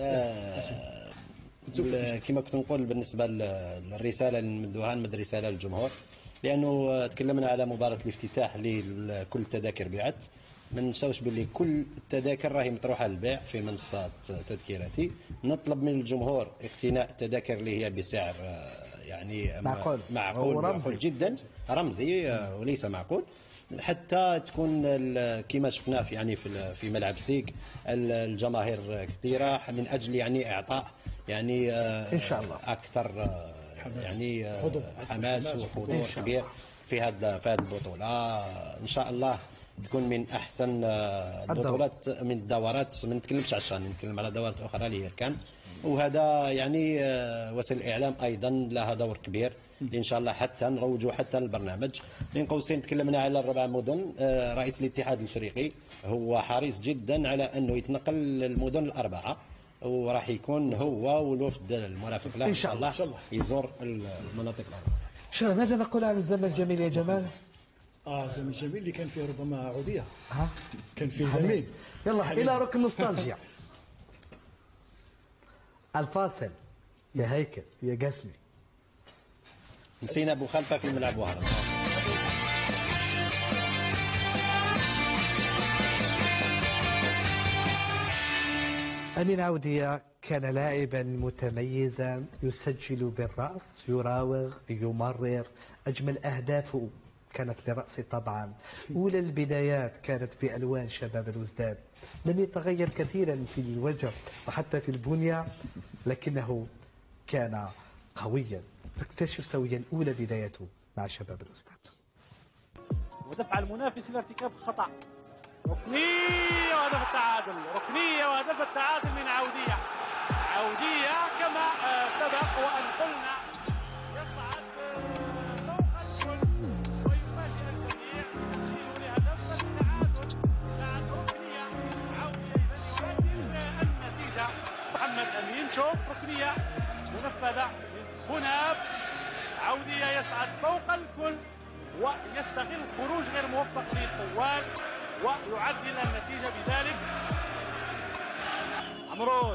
كما كنت نقول بالنسبة للرسالة اللي نمدوها، نمد رسالة للجمهور، لأنه تكلمنا على مباراة الافتتاح لكل التذاكر بيعت. ما ننساوش باللي كل التذاكر راهي مطروحه للبيع في منصات تذكيراتي. نطلب من الجمهور اقتناء التذاكر اللي هي بسعر يعني معقول معقول, معقول جدا، رمزي وليس معقول، حتى تكون كما شفنا في يعني في في ملعب سيك الجماهير كثيره من اجل يعني اعطاء يعني ان شاء الله اكثر يعني حماس وحضور كبير في هذا في هذه البطوله. ان شاء الله تكون من احسن البطولات من الدورات، ما نتكلمش على الشان، نتكلم على دورات اخرى اللي هي كان. وهذا يعني وسائل الاعلام ايضا لها دور كبير ان شاء الله حتى نروجوا حتى البرنامج. بين قوسين تكلمنا على الربع مدن، رئيس الاتحاد الافريقي هو حريص جدا على انه يتنقل للمدن الاربعه، وراح يكون هو والوفد المرافق له ان شاء الله يزور المناطق الاربعه. شو ماذا نقول عن الزمن الجميل يا جمال؟ اه الزمن الجميل اللي كان فيه ربما عوديه. ها كان فيه زميل. يلا حبيب. الى ركن نوستالجيا. الفاصل يا هيكل يا قاسمي. نسينا ابو خلفه في الملعب وهرب. أمين عودية كان لاعبا متميزا، يسجل بالرأس، يراوغ، يمرر، أجمل أهدافه كانت برأسه طبعا. أولى البدايات كانت بألوان شباب الوزداد، لم يتغير كثيرا في الوجه وحتى في البنية، لكنه كان قويا. نكتشف سويا أولى بدايته مع شباب الوزداد. ودفع المنافس إلى ارتكاب خطأ، ركنية وهدف التعادل، ركنية وهدف التعادل من عودية. عودية كما سبق وأن قلنا يصعد فوق الكل ويفاجئ الجميع تسجيل لهدف التعادل بعد ركنية. عودية إذا يعدل النتيجة. محمد أمين شوف ركنية منفذة هنا. عودية يصعد فوق الكل ويستغل خروج غير موفق للطوال ويعدل النتيجة بذلك. عمرون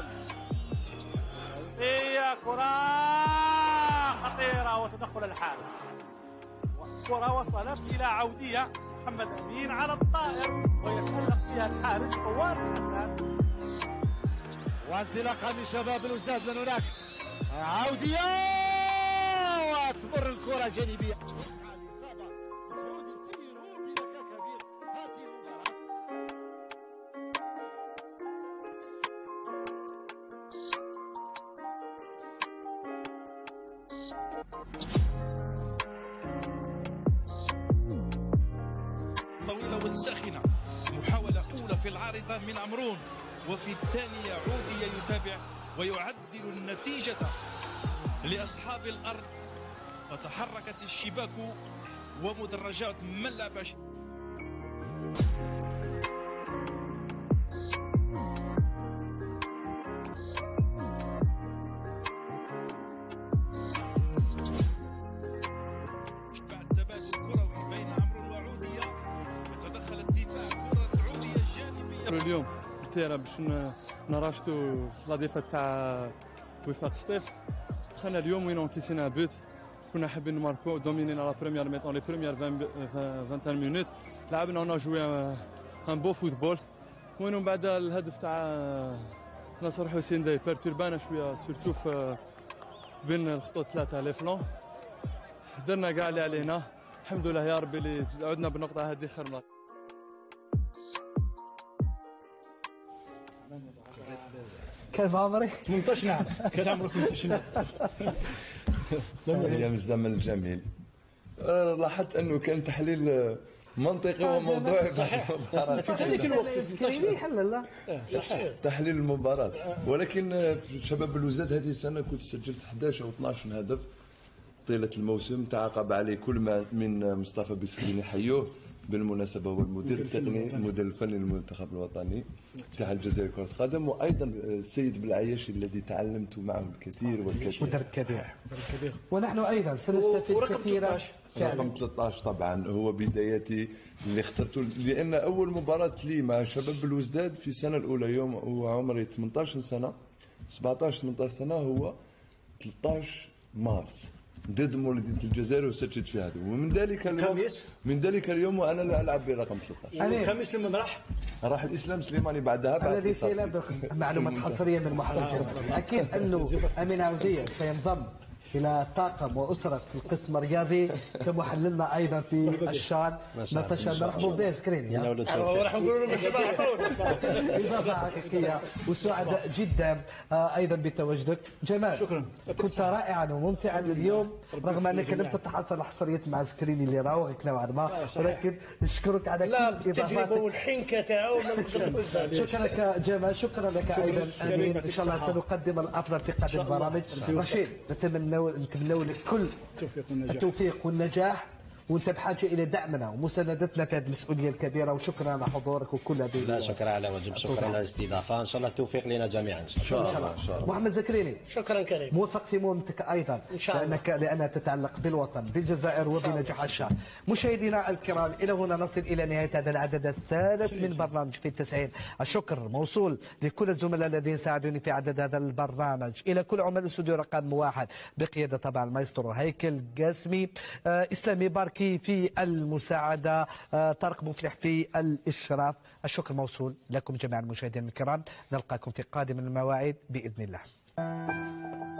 هي كرة خطيرة وتدخل الحارس، والكرة وصلت إلى عودية. محمد أمين على الطائر ويتألق فيها الحارس طوال حسان. وانطلاقة من شباب الوزداد من هناك. عودية وتمر الكرة جانبية. طويلة والساخنة، محاولة أولى في العارضة من عمرون، وفي الثانية عودية يتابع ويعدل النتيجة لأصحاب الأرض. فتحركت الشباك ومدرجات ملعب. بعد تبادل كروي بين عمرو وعودية يتدخل الدفاع، كرة عودية جانبية. اليوم التيرا باش نراشتو لا ديفات تاع وفاق سطيف. دخلنا اليوم وين انكيسينا بوت، كنا حابين نماركو دومينينا لا بروميير ميطون لي بروميير عشرين مينوت. لعبنا ونا جوي ان بو فوتبول. ومن بعد الهدف تاع ناصر حسين داي بيرتوربانا شويه سورتو في بين الخطوط ثلاثه لي فلون. درنا كاع اللي علينا الحمد لله يا ربي اللي عدنا بالنقطه هذه خير مرة. كان عمري ثمانطاش نعم. كان عمره ثمانطاش نعم. ايام الزمن الجميل. لاحظت انه كان تحليل منطقي وموضوعي. صحيح. هذيك الوقت سكريني حل لا صحيح. تحليل المباراة. ولكن في شباب الوزداد هذه السنة كنت سجلت احد عشر أو اثناش هدف طيلة الموسم. تعاقب عليه كل ما من مصطفى بسكيني حيوه بالمناسبة، هو المدير التقني المدير الفني للمنتخب الوطني تاع الجزائر كرة القدم، وأيضا السيد بالعياشي الذي تعلمت معه الكثير والكثير. مدرب كبير. ونحن أيضا سنستفيد كثيرا. رقم ثلاثة عشر طبعا هو بدايتي اللي اخترته، لأن أول مباراة لي مع شباب الوزداد في السنة الأولى يوم وعمري ثمانطاش سنة سبعطاش ثمانطاش سنة هو ثلاثطاش مارس ضد مولودية الجزائر وسجلت في هذا. ومن ذلك اليوم من ذلك اليوم وانا لا العب برقم ثلاثطاش. الخميس لما راح راح الاسلام سليماني بعدها. الذي سيلعب معلومات حصرية من محمد جمال. اكيد انه امين عودية سينضم الى الطاقم واسره القسم الرياضي كمحللنا ايضا في الشان. نرحبوا به سكريني. راح نقول لهم اضافه حقيقيه وسعداء جدا ايضا بتواجدك. جمال شكرا، كنت رائعا وممتعا اليوم رغم انك لم تتحصل حصريات مع سكريني اللي راوغك نوعا ما، ولكن نشكرك على لا كل التجربه اضافاتك. والحنكه تاعو. شكرا لك جمال، شكرا لك ايضا امين. ان شاء الله سنقدم الافضل في قادم البرامج. رشيد نتمنى نتمنى لك كل التوفيق والنجاح. وانت بحاجه الى دعمنا ومساندتنا في هذه المسؤوليه الكبيره، وشكرا على حضورك وكل هذه. لا شكرا على واجب، شكرا على الاستضافه، ان شاء الله التوفيق لنا جميعا ان شاء الله. ان شاء الله. محمد زكريني شكرا كريم، موفق في مهمتك ايضا ان شاء الله، لانك لانها تتعلق بالوطن بالجزائر وبنجاح الشعب. مشاهدينا الكرام، الى هنا نصل الى نهايه هذا العدد الثالث من برنامج في التسعين. الشكر موصول لكل الزملاء الذين ساعدوني في عدد هذا البرنامج، الى كل عمال الاستوديو رقم واحد بقياده طبعا المايسترو هيكل قاسمي، آه اسلامي باركي في المساعده، آه طارق مفلح في الاشراف. الشكر موصول لكم جميعا المشاهدين الكرام، نلقاكم في قادم المواعيد باذن الله.